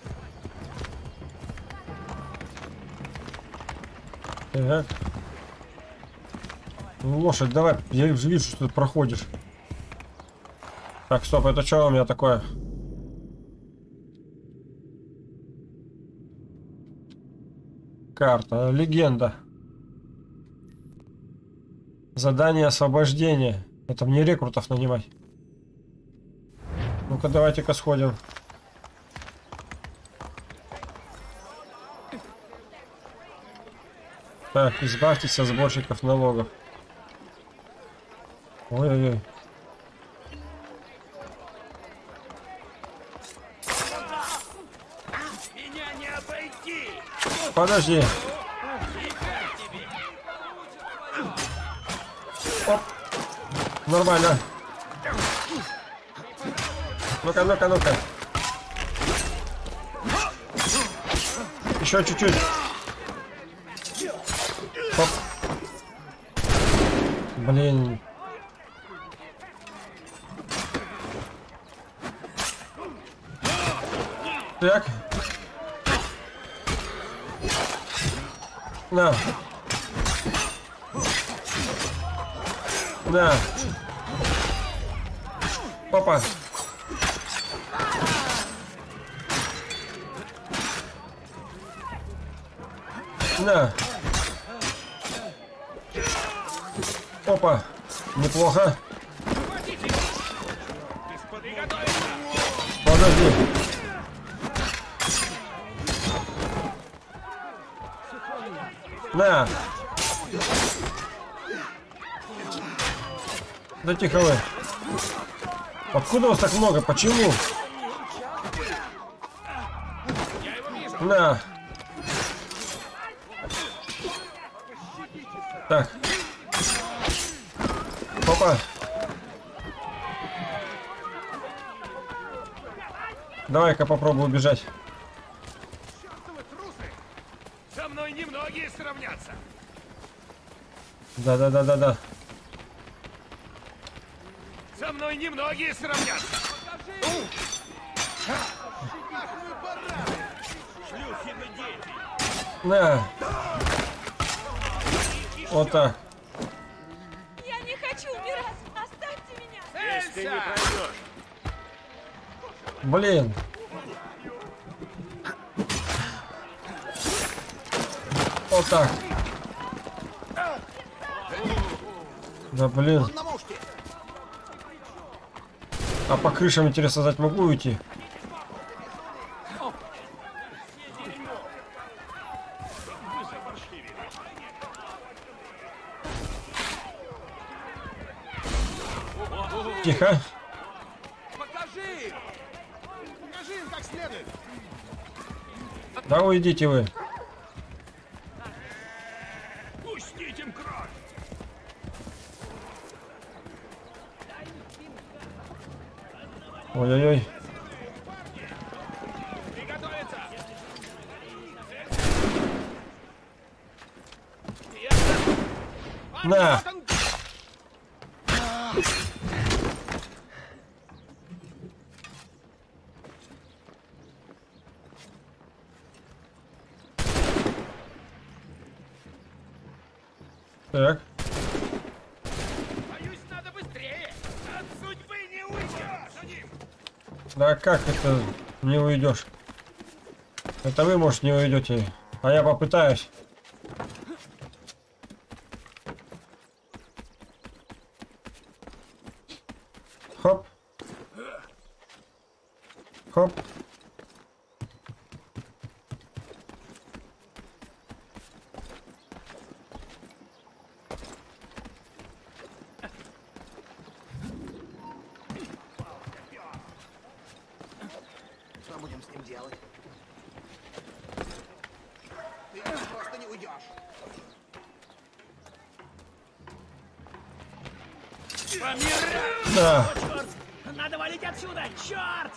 Так. Ну, лошадь, давай, я уже вижу, что ты проходишь. Так, стоп, это что у меня такое? Карта, легенда. Задание освобождения. Это мне рекрутов нанимать. Ну-ка, давайте-ка сходим. Так, избавьтесь от сборщиков налогов. Ой-ой-ой. Подожди. Оп. Нормально. Ну-ка, ну-ка, ну-ка. Еще чуть-чуть. Оп. Блин. Так. На. На. Опа. На. Опа. Неплохо. Подожди. На. Да тихо вы. Откуда вас так много? Почему? На. Так. Опа. Давай-ка попробую убежать. Со мной немногие сравнятся. Да-да-да-да-да. Со мной немногие сравнятся. На. Вот так. Я не хочу умирать. Оставьте меня. Если не пройдешь. Блин. Вот так. Да блин. А по крышам, интересно знать, могу уйти? Тихо. Покажи! Покажи им как следует. Да уйдите вы. Пустите им кровь. Ой-ой-ой. На. Так. Боюсь, надо быстрее. От судьбы не уйдешь. Да как это не уйдешь? Это вы, может, не уйдете, а я попытаюсь. Хоп. Хоп. Что будем с ним делать? Ты просто не уйдешь. Помирай! Да. Черт! Надо валить отсюда! Черт!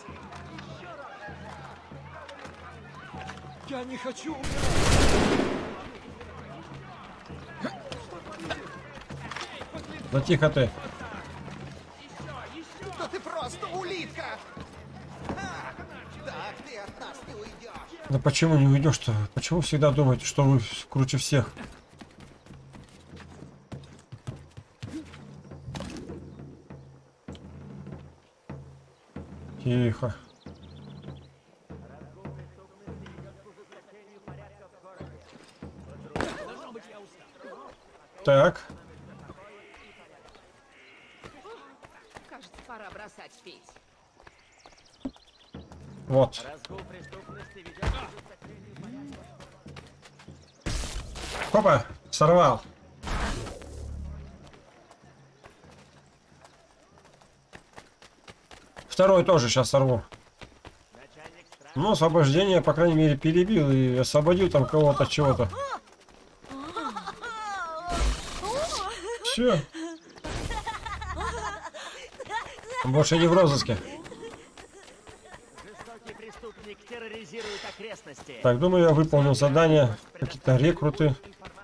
Я не хочу умирать! Да тихо ты. Да ты просто улитка! А, так ты от нас не уйдешь. Да почему не уйдешь-то? Почему всегда думаете, что вы круче всех? Тихо. Так. Кажется, пора бросать пить. Вот. Опа, сорвал. Второй тоже сейчас сорву. Ну, освобождение, по крайней мере, перебил и освободил там кого-то от чего-то. Все. Больше не в розыске. Так, думаю, я выполнил задание. Какие-то рекруты.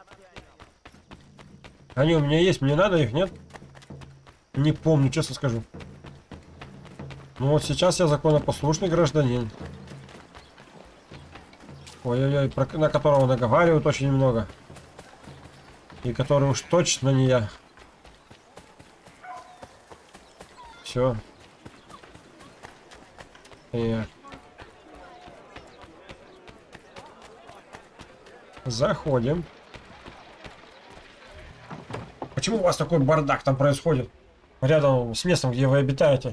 Они у меня есть, мне надо их, нет? Не помню, честно скажу. Ну вот сейчас я законопослушный гражданин. Ой-ой-ой, на которого наговаривают очень много. И который уж точно не я. Все. И... Заходим. Почему у вас такой бардак там происходит? Рядом с местом, где вы обитаете.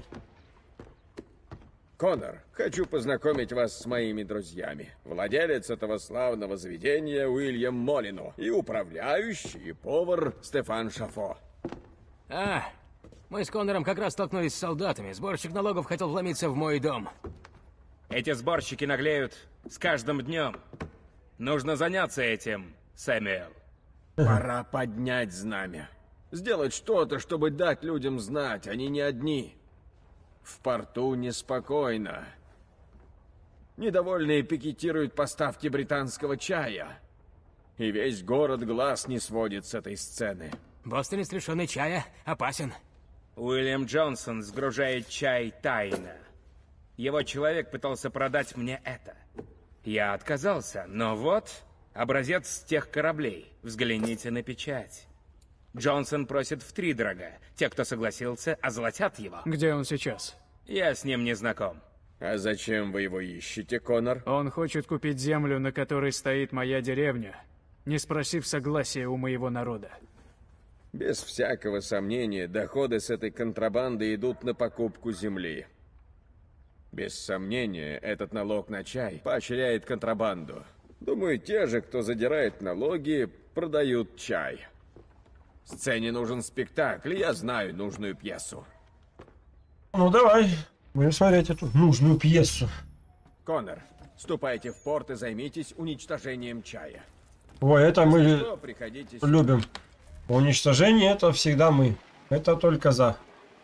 Коннор, хочу познакомить вас с моими друзьями. Владелец этого славного заведения Уильям Молину и управляющий и повар Стефан Шафо. А, мы с Коннором как раз столкнулись с солдатами. Сборщик налогов хотел вломиться в мой дом. Эти сборщики наглеют с каждым днем. Нужно заняться этим, Сэмюэл. Пора поднять знамя. Сделать что-то, чтобы дать людям знать, они не одни. В порту неспокойно. Недовольные пикетируют поставки британского чая. И весь город глаз не сводит с этой сцены. Бостонец, лишенный чая, опасен. Уильям Джонсон сгружает чай тайно. Его человек пытался продать мне это. Я отказался, но вот образец тех кораблей. Взгляните на печать. Джонсон просит втридорога. Те, кто согласился, озолотят его. Где он сейчас? Я с ним не знаком. А зачем вы его ищете, Коннор? Он хочет купить землю, на которой стоит моя деревня, не спросив согласия у моего народа. Без всякого сомнения, доходы с этой контрабанды идут на покупку земли. Без сомнения, этот налог на чай поощряет контрабанду. Думаю, те же, кто задирает налоги, продают чай. Сцене нужен спектакль, я знаю нужную пьесу. Ну давай, будем смотреть эту нужную пьесу. Коннор, ступайте в порт и займитесь уничтожением чая. Ой, это мы Если что, приходите сюда. любим. Уничтожение это всегда мы. Это только за.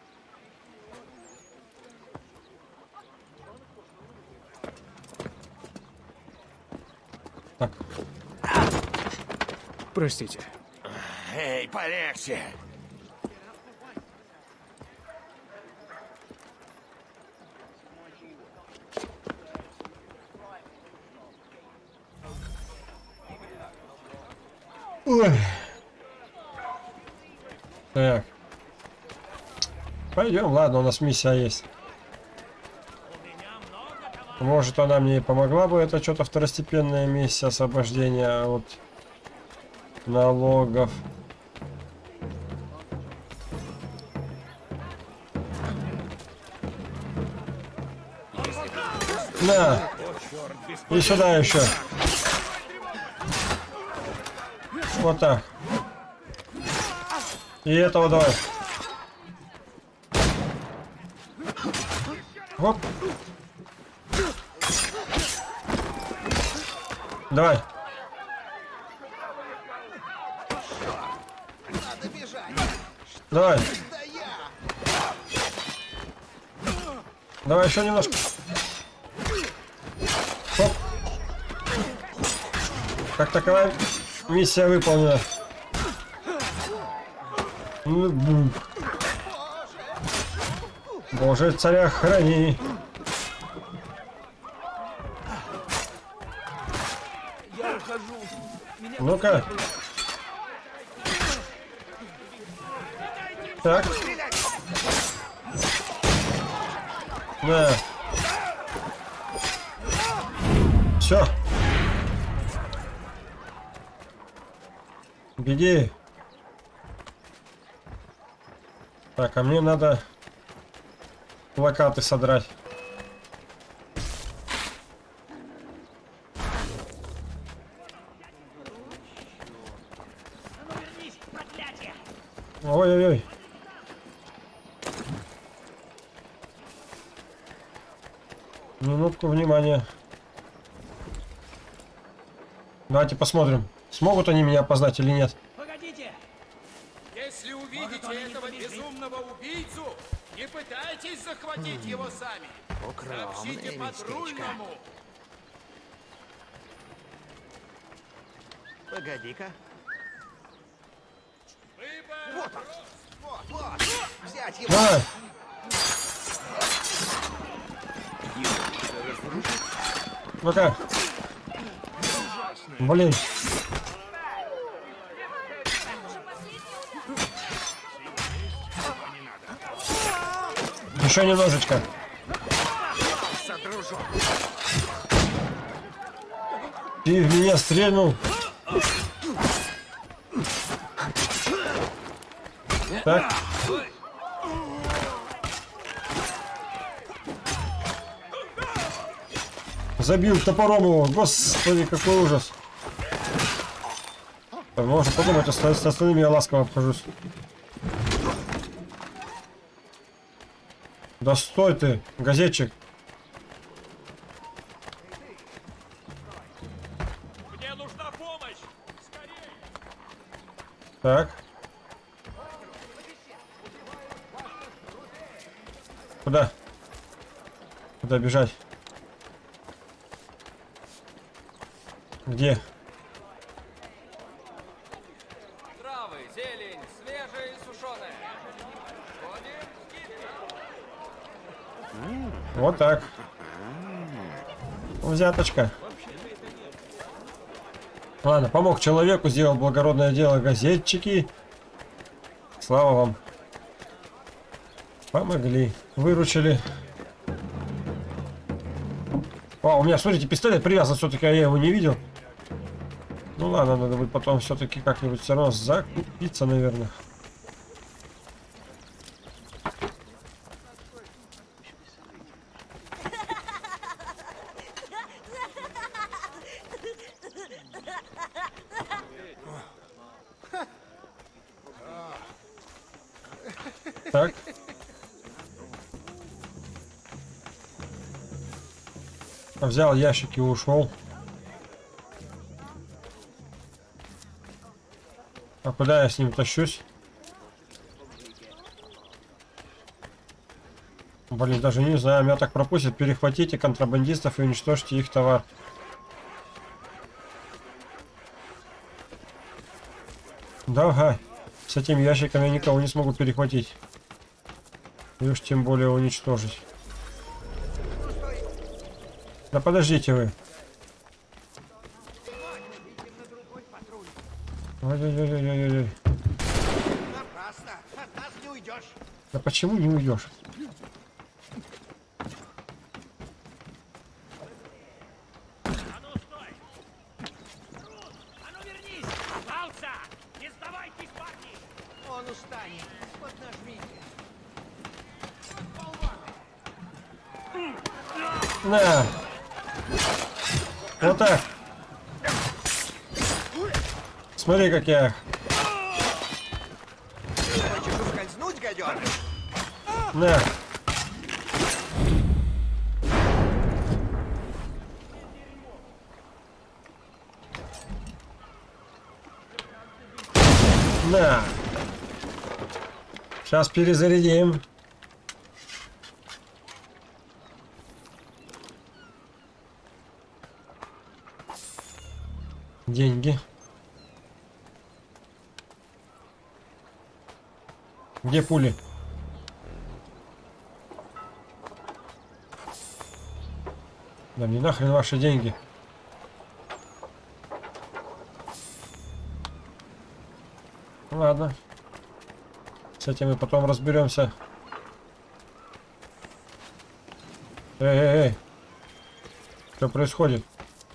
Так. Простите. Эй, полегче! Ой. Так. Пойдем, ладно, у нас миссия есть. Может, она мне и помогла бы, это что-то второстепенная миссия освобождения от налогов. На! И сюда еще. Вот так. И этого давай. Оп. Давай. Давай. Давай еще немножко. Оп. Как таковая миссия выполнена. Боже, царя храни. Ну-ка. Так. Да. Все. Беги. Так, а мне надо плакаты содрать. Ой-ой-ой. Минутку внимания. Давайте посмотрим, смогут они меня опознать или нет. Погодите! Если увидите этого безумного убийцу, не пытайтесь захватить его сами. Сообщите патрульному. Погоди-ка. Вот он. Вот, вот. Взять его. Давай. Ну-ка. Блин. Еще немножечко. Ты в меня стрельнул. Так. Забил топором его. Господи, какой ужас. Можно подумать, что с остальными я ласково обхожусь. Да стой ты, газетчик. Мне нужна помощь! Скорее! Так. Куда? Куда бежать? Где? Травы, зелень, свежая и сушеная. Вот так. Взяточка. Ладно, помог человеку, сделал благородное дело, газетчики. Слава вам. Помогли. Выручили. О, у меня, смотрите, пистолет привязан все-таки, а я его не видел. Ну ладно, надо будет потом все-таки как-нибудь все равно закупиться, наверное. Так. Взял ящик и ушел. А куда я с ним тащусь? Блин, даже не знаю, меня так пропустят. Перехватите контрабандистов и уничтожьте их товар. Давай. С этим ящиком я никого не смогу перехватить. И уж тем более уничтожить. Да подождите вы. Ой-ой-ой-ой-ой-ой. Напрасно. От нас не уйдешь. Да почему не уйдешь? Он устанет. Поднажмите. На. Вот так. Смотри, как я. Хочешь ускользнуть, гаденыш? На. На. Сейчас перезарядим. Деньги. Где пули? Да мне нахрен ваши деньги. Ладно. С этим мы потом разберемся. Эй, эй, эй. Что происходит?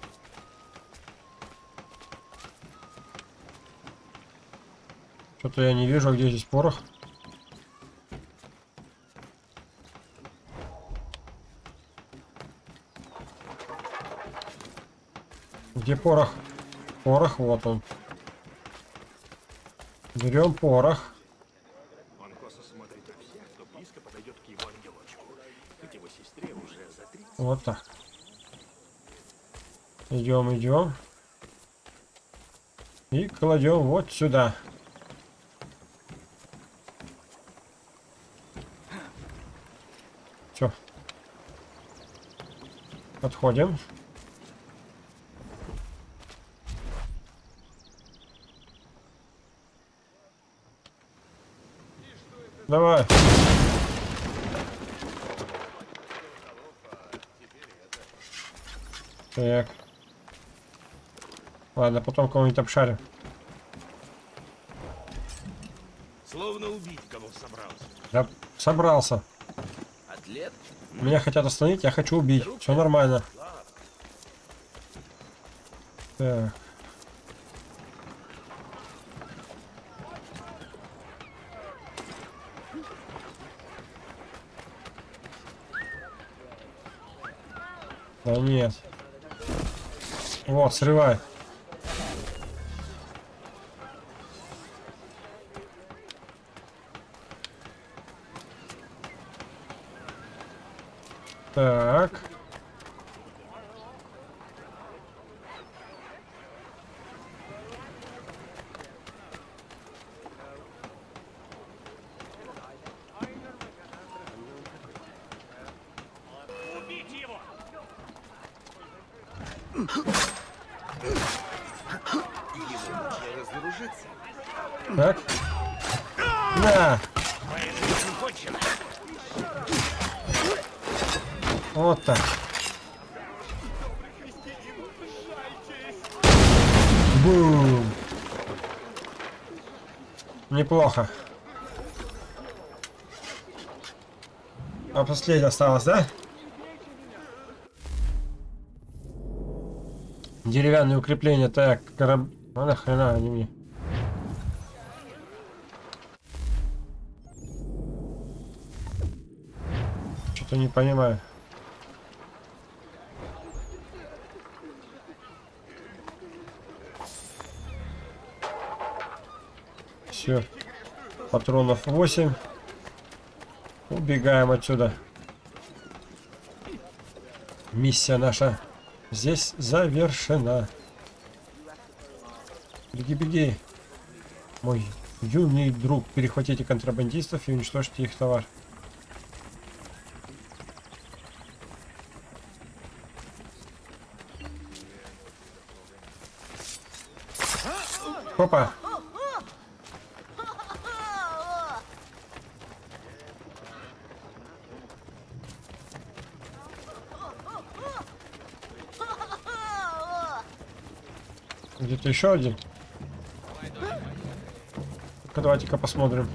Что-то я не вижу, где здесь порох. Где порох? Порох, вот он. Берем порох. Он косо смотрит на всех, кто близко подойдет к его ангелочку. К его сестре уже за тридцать. Вот так. Идем, идем. И кладем вот сюда. Все. Подходим. Давай. Так. Ладно, потом кого-нибудь обшарим. Словно убить кого собрался. Я собрался. Атлет? Меня хотят остановить, я хочу убить. Все нормально. Так. Да нет. Вот, срывай. Так. Так. На. Вот так. Бум. Неплохо. А последнее осталось, да? Деревянные укрепления. Так, кораб... А нахрена они мне? Что-то не понимаю. Все. Патронов восемь. Убегаем отсюда. Миссия наша здесь завершена. Беги, беги. Мой юный друг. Перехватите контрабандистов и уничтожьте их товар. Опа. Где-то еще один. Ну-ка, давайте-ка посмотрим.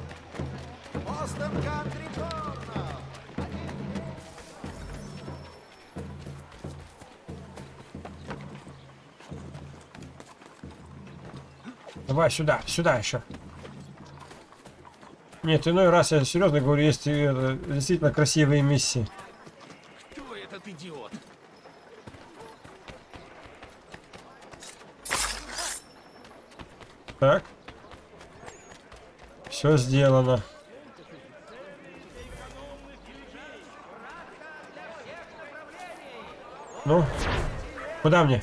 Давай сюда, сюда еще. Нет, иной раз я серьезно говорю, есть э, действительно красивые миссии. Кто этот идиот? Так. Все сделано. Ну, куда мне?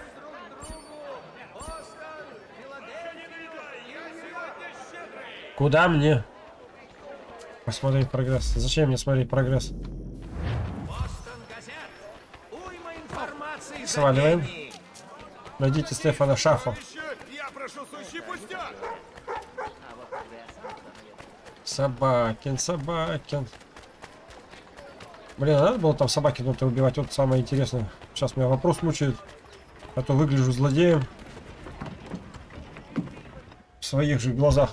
Куда мне? Посмотреть прогресс. Зачем мне смотреть прогресс? Сваливаем. Найдите Стефана Шаффа. Собакин, Собакин. Блин, надо было там Собакина-то убивать. Вот самое интересное. Сейчас меня вопрос мучает. А то выгляжу злодеем. В своих же глазах.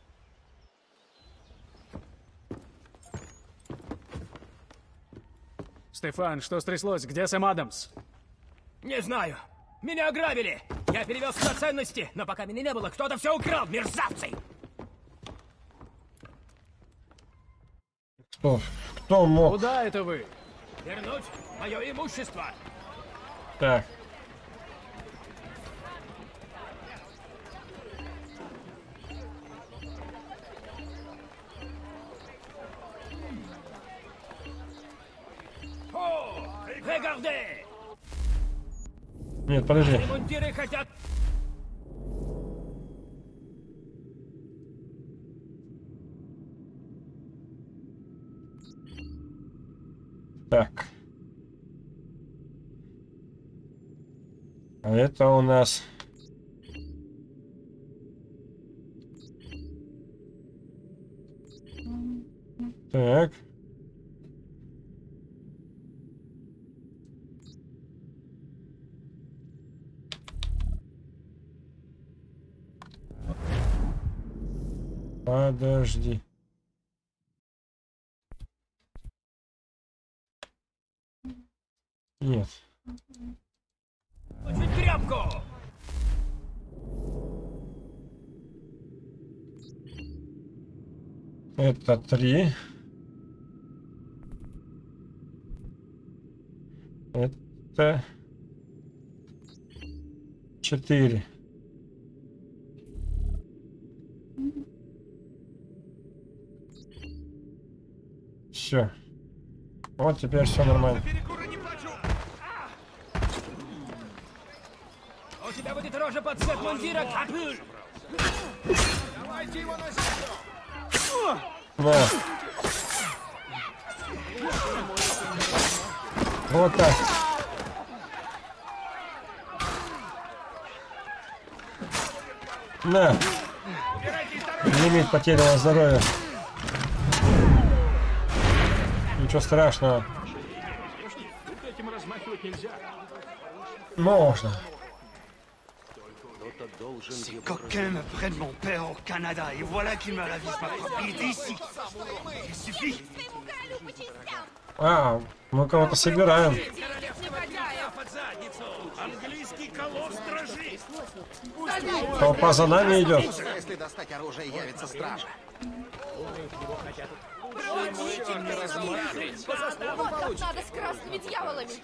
Стефан, что стряслось? Где Сэм Адамс? Не знаю. Меня ограбили. Я перевез на ценности, но пока меня не было, кто-то все украл, мерзавцы. Кто? Кто мог? Куда это вы? Вернуть мое имущество. Так. О, regardez! Нет, подожди. Ремонтиры хотят... Так. А это у нас... Так. Подожди. Нет. Очень крепко! Это три. Это четыре. Все. Вот теперь все нормально. У тебя будет рожа под цвет мундира, капюль! Давайте его на землю! На. Вот так. На. Лимит потерянного здоровья. Ничего страшного. Этим размахивать нельзя. Можно. Ces coquins me prennent mon père au Canada et voilà qu'il me ravise ma propriété ici. Il suffit. А, мы кого-то собираем. Английский колосс дрожит! Толпа за нами идет. Если достать оружие, явится стража. Надо с красными дьяволами.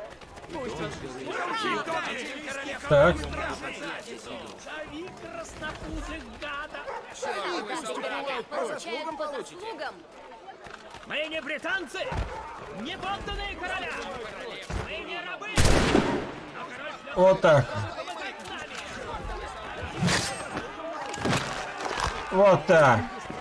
Так. Получаем по заслугам. Мы не британцы, не подданные короля. Мы не рабы. Вот так. Вот так.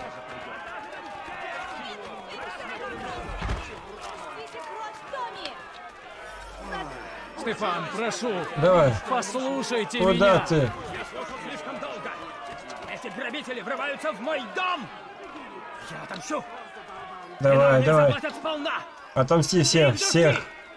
Стефан, прошу. Давай. Послушайте Куда меня. ты? Слишком долго. Эти грабители врываются в мой дом. Я отомщу. Давай, И давай. заплатят сполна. Отомсти всех, всех.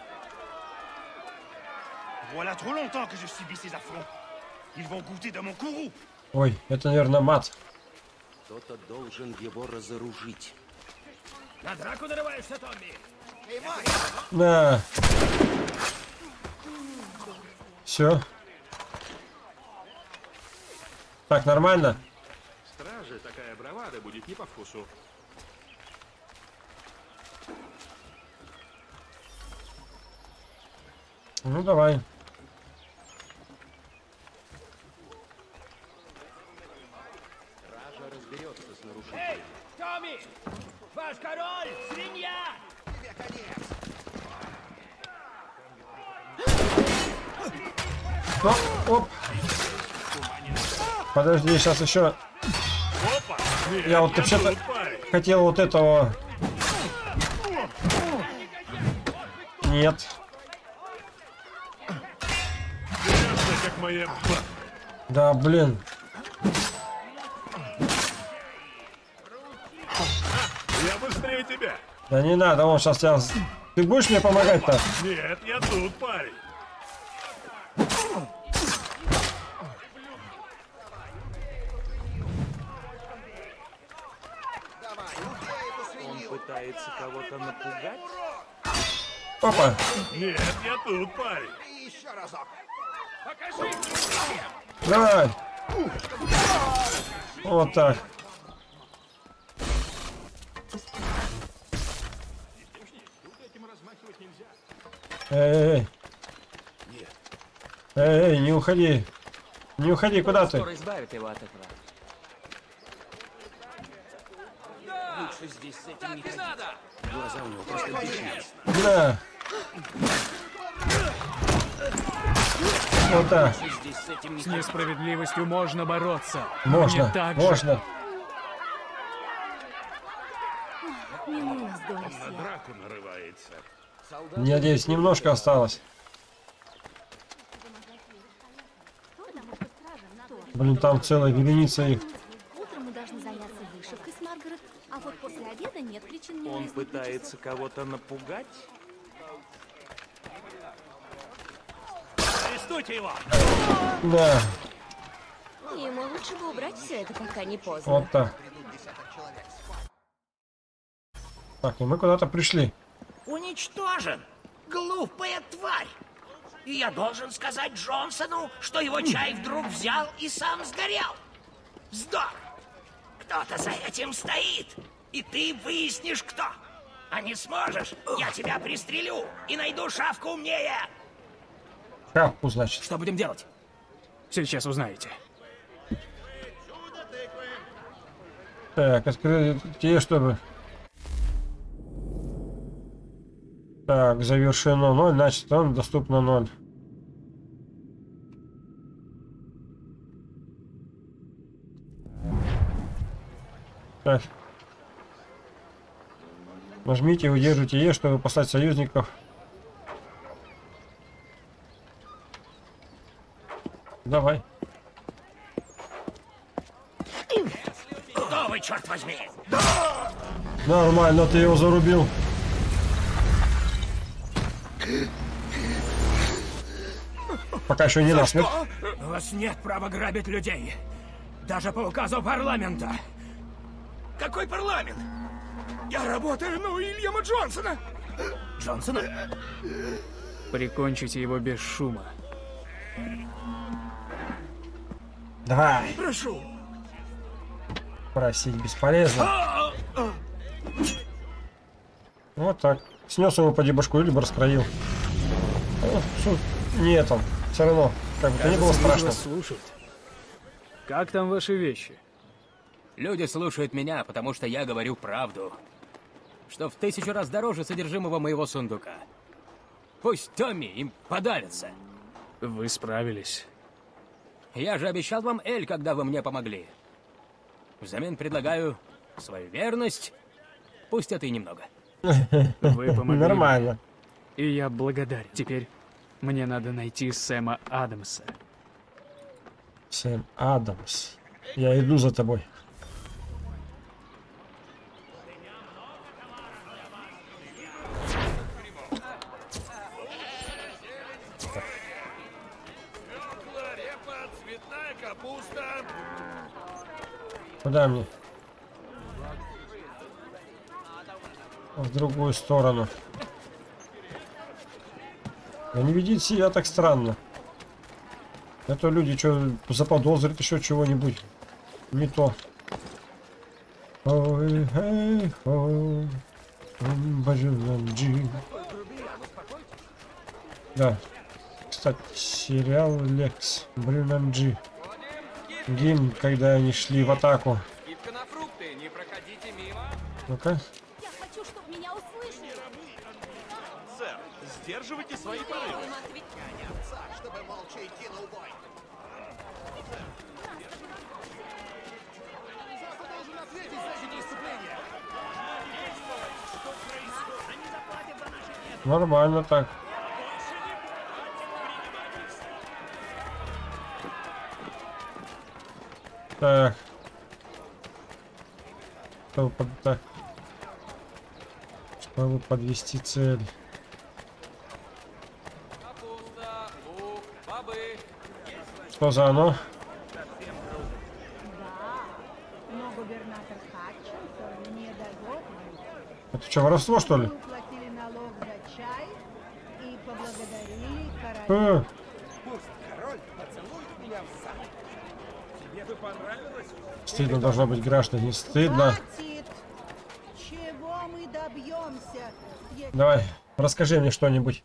Voilà trop longtemps que je subis ces affronts. Ils vont goûter de mon courroux. Ой, это, наверное, мат. Кто-то должен его разоружить. На драку нарываешься, Томми. На. Все. Так, нормально? Страже такая бравада будет не по вкусу. Ну, давай. Стража разберется с нарушителем. Эй, Томми! Ваш король, свинья! Тебе конец! Оп, оп. Подожди, сейчас еще. Я вот вообще-то хотел вот этого. Нет. Как моя... Да, блин. Я быстрее тебя. Да не надо, он сейчас тебя... Ты будешь мне помогать-то? Нет, я тут, парень. Он пытается кого-то напугать? Опа. Нет, я тут, парень. И еще разок. Покажи! Давай. Вот так. Эй, эй, эй, эй, не уходи. Не уходи, куда ты? Скоро избавит его от этого. Лучше здесь с этим не ходить. Глаза у него просто бешеные. Да. Вот так. Здесь с этим не С несправедливостью можно бороться. Можно, Не так же. можно. Милый с Он на драку нарывается. Надеюсь, немножко осталось. Блин, там целая вереница их. Утром мы должны заняться вышивкой с Маргарет, а вот после обеда нет причин не Он лизнуть пытается кого-то напугать? Арестуйте его! Да, Ему лучше бы убрать все это, пока не поздно. вот так. Так, и мы куда-то пришли. Уничтожен! Глупая тварь! И я должен сказать Джонсону, что его чай вдруг взял и сам сгорел. Вздор! Кто-то за этим стоит, и ты выяснишь, кто. А не сможешь, я тебя пристрелю и найду шавку умнее. Шапку, значит. Что будем делать? Сейчас узнаете. Так, открытие, чтобы... Так, завершено ноль, значит, там доступно ноль. Так. Нажмите и удержите Е, чтобы послать союзников. Давай. Кто вы, черт возьми? Нормально, ты его зарубил. Пока еще не За насмерть. что? У вас нет права грабить людей. Даже по указу парламента. Какой парламент? Я работаю на Уильяма Джонсона. Джонсона? Прикончите его без шума. Давай. Прошу. Просить бесполезно. Вот так. Снес его по дебашку, либо раскроил. Ну, суд. Нет, он. Все равно. Как бы то ни было страшно. Слушают. Как там ваши вещи? Люди слушают меня, потому что я говорю правду. Что в тысячу раз дороже содержимого моего сундука. Пусть Томми им подавится. Вы справились. Я же обещал вам Эль, когда вы мне помогли. Взамен предлагаю свою верность. Пусть это и немного. Вы помогли. Нормально. И я благодарен. Теперь мне надо найти Сэма Адамса. Сэм Адамс. Я иду за тобой. Куда мне? В другую сторону. Да не ведите себя так странно. Это люди что заподозрят еще чего-нибудь. Не то. Ой, эй, ой, Брюнанджи. Да. Кстати, сериал Лекс. Брюнанджи. Гимн, когда они шли в атаку. Ну-ка. Я хочу, чтобы меня услышали. Сэр, сдерживайте свои порывы. Чтобы молча идти на убой. Запад должен ответить за эти преступления. Они заплатят за наши нервы. Нормально так. Так. Чтобы, под... так. Чтобы подвести цель. Что за оно? Но губернатор Хатчинсон не дает. Это что, воровство, что ли? Мы уплатили налог за чай и поблагодарили А. короля. Пусть король поцелует меня в зад. Тебе бы понравилось? Стыдно должно быть, граждане, стыдно. Хватит! Чего мы добьемся? если- Давай, расскажи мне что-нибудь.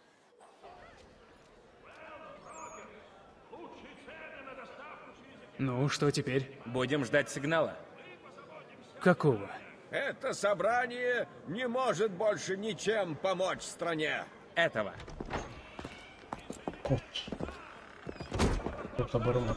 Ну, что теперь? Будем ждать сигнала. Какого? Это собрание не может больше ничем помочь стране. Этого. Кот. Кот оборот.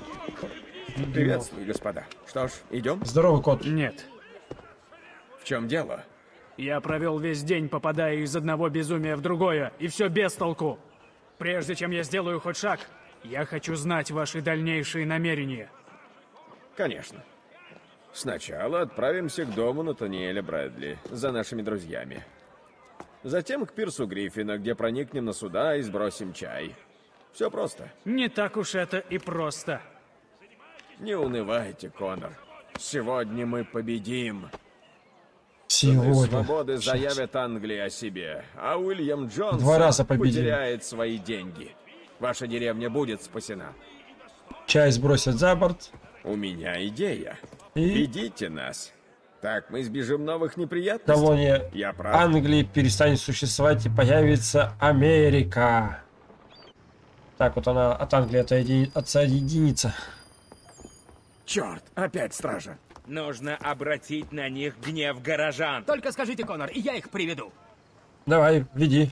Приветствую, господа. Что ж, идем? Здоровый кот. Нет. В чем дело? Я провел весь день, попадая из одного безумия в другое, и все без толку. Прежде чем я сделаю хоть шаг, я хочу знать ваши дальнейшие намерения. Конечно. Сначала отправимся к дому Натаниэля Брэдли за нашими друзьями. Затем к пирсу Гриффина, где проникнем на суда и сбросим чай. Все просто. Не так уж это и просто. Не унывайте, Конор. Сегодня мы победим. Сегодня. Суды свободы заявят Англии о себе, а Уильям Джонсон Два раза победим. потеряет свои деньги. Ваша деревня будет спасена. Чай сбросят за борт. У меня идея. И? Ведите нас. Так мы избежим новых неприятностей. Колония Я прав. Англии перестанет существовать и появится Америка. Так вот она от Англии отойди... отсоединится. Черт, опять стража. Нужно обратить на них гнев горожан. Только скажите, Конор, и я их приведу. Давай, веди.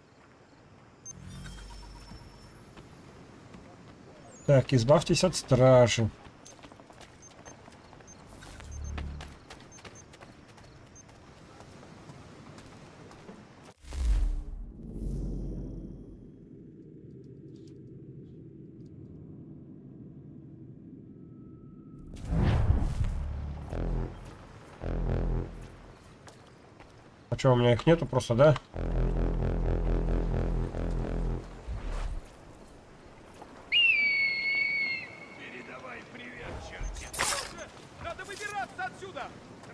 Так, избавьтесь от стражи. А что, у меня их нету просто, да? Передавай привет, черти. Надо выбираться отсюда.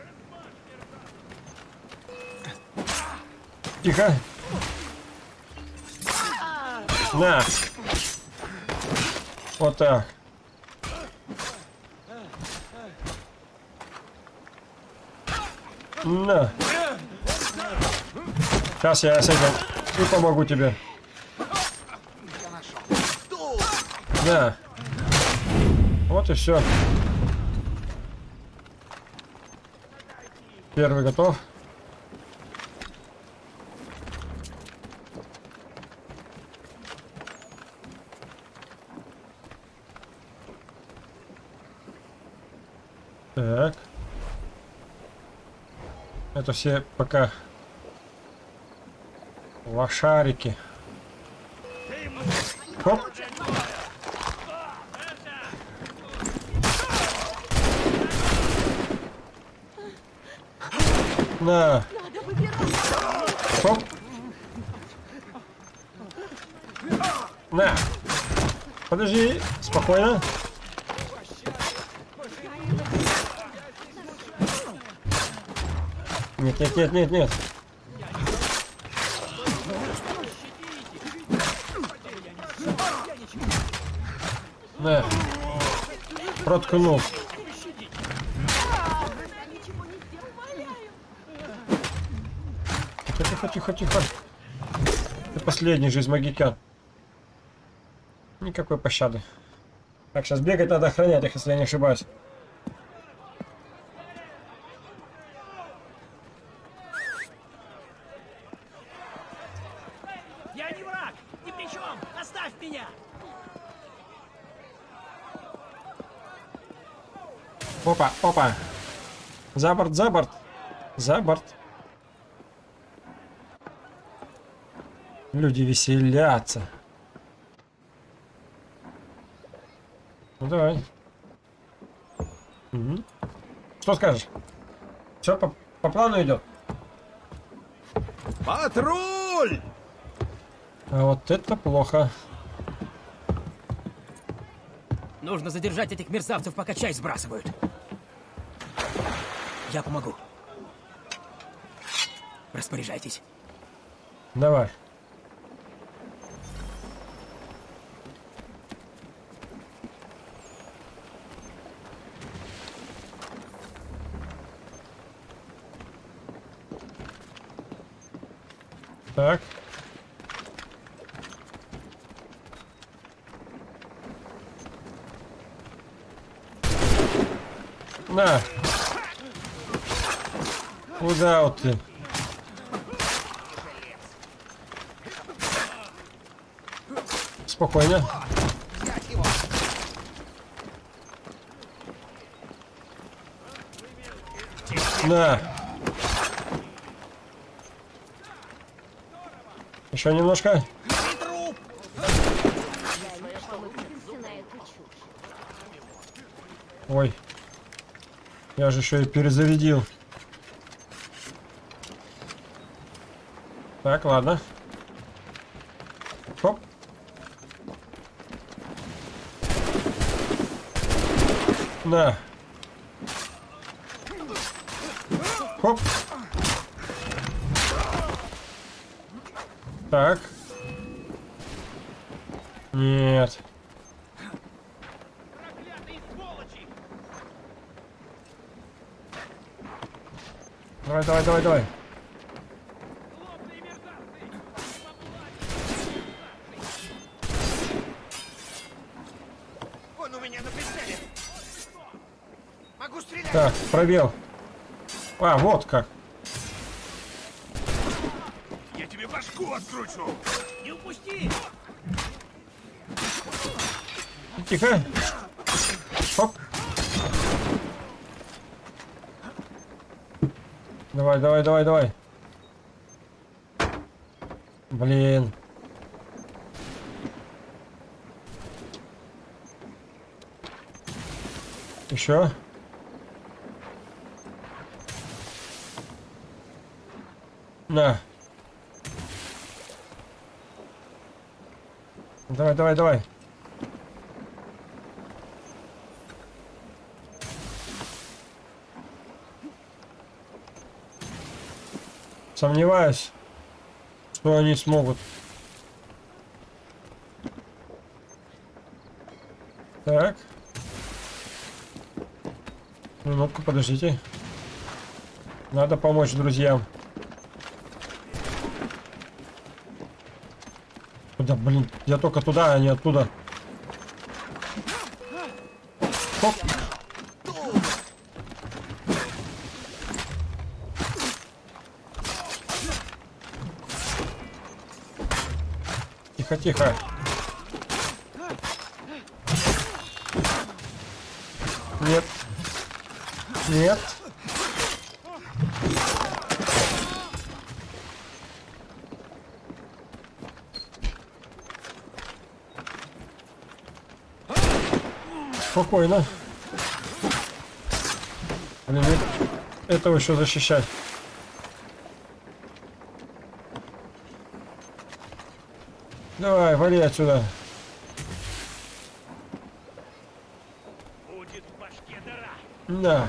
Тихо. На. Вот так. На. Сейчас я с этим и помогу тебе. Да. Вот и все. Первый готов. Так. Это все пока лошарики. Хоп. На. Хоп. На. Подожди, спокойно. Нет, нет, нет, нет, нет. Да. Проткнул. Тихо, тихо, тихо, тихо. Ты последний же из магикян. Никакой пощады. Так, сейчас бегать надо, охранять их, если я не ошибаюсь. Я не враг! Ни при чем! Оставь меня! Опа, опа. За борт, за борт. За борт. Люди веселятся. Ну давай. Угу. Что скажешь? Все по, по плану идет? Патруль! А вот это плохо. Нужно задержать этих мерзавцев, пока чай сбрасывают. Я помогу. Распоряжайтесь. Давай. Так. На. Куда вот ты? Спокойно. На. Еще немножко. Ой. Я же еще и перезарядил. Так, ладно. Хоп. На. Хоп. Так. Нет. Давай, давай, давай, давай. Он у меня на прицеле. Могу стрелять. Так, пробел. А, вот как. Я тебе башку откручу. Не упусти. Тихо. Хоп. Давай, давай, давай, давай. Блин. Еще. На. Давай, давай, давай. Сомневаюсь, что они смогут. Так. Минутку, подождите. Надо помочь друзьям. Куда, блин? Я только туда, а не оттуда. Хоп. Тихо, тихо. Нет. Нет. Спокойно. Блин, этого еще защищать. Давай, вали отсюда. Будет в башке дыра. Да.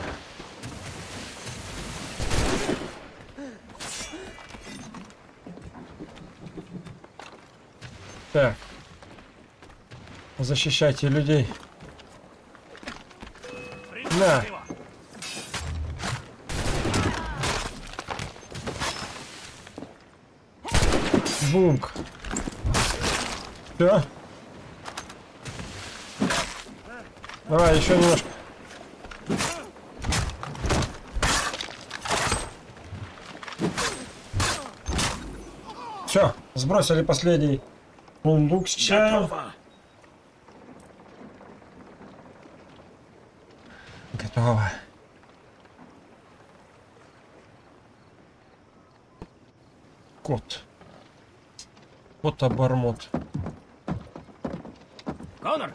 Так. Защищайте людей. На. Бумк. Все. Давай, еще немножко. Все, сбросили последний сундук с чаем. Готово. Готово. Кот. Вот обормот. Конор!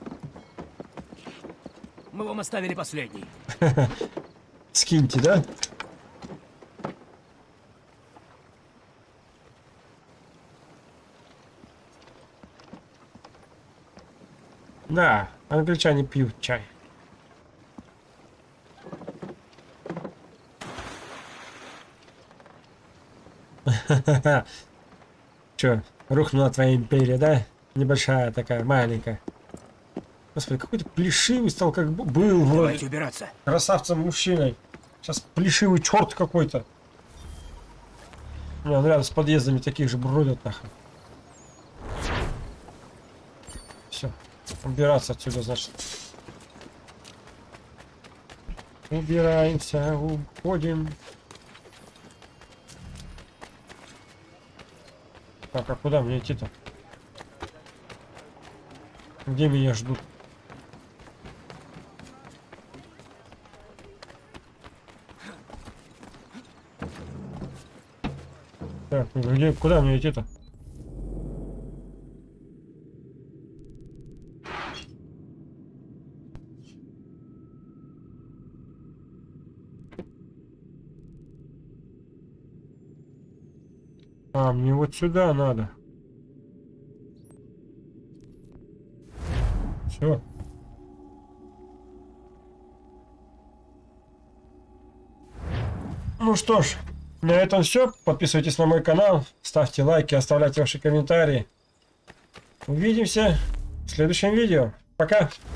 Мы вам оставили последний. Скиньте, да? Да, англичане пьют чай. Чё, рухнула твоя империя, да? Небольшая такая, маленькая. Господи, какой-то плешивый стал, как бы был вроде. Давайте убираться. Красавцем мужчиной. Сейчас плешивый черт какой-то. Он рядом с подъездами таких же бродят нахуй. Все. Убираться отсюда, значит. Убираемся, уходим. Так, а куда мне идти-то? Где меня ждут? Так, где, куда мне идти-то? А, мне вот сюда надо. Все. Ну что ж, на этом все. Подписывайтесь на мой канал, ставьте лайки, оставляйте ваши комментарии. Увидимся в следующем видео. Пока!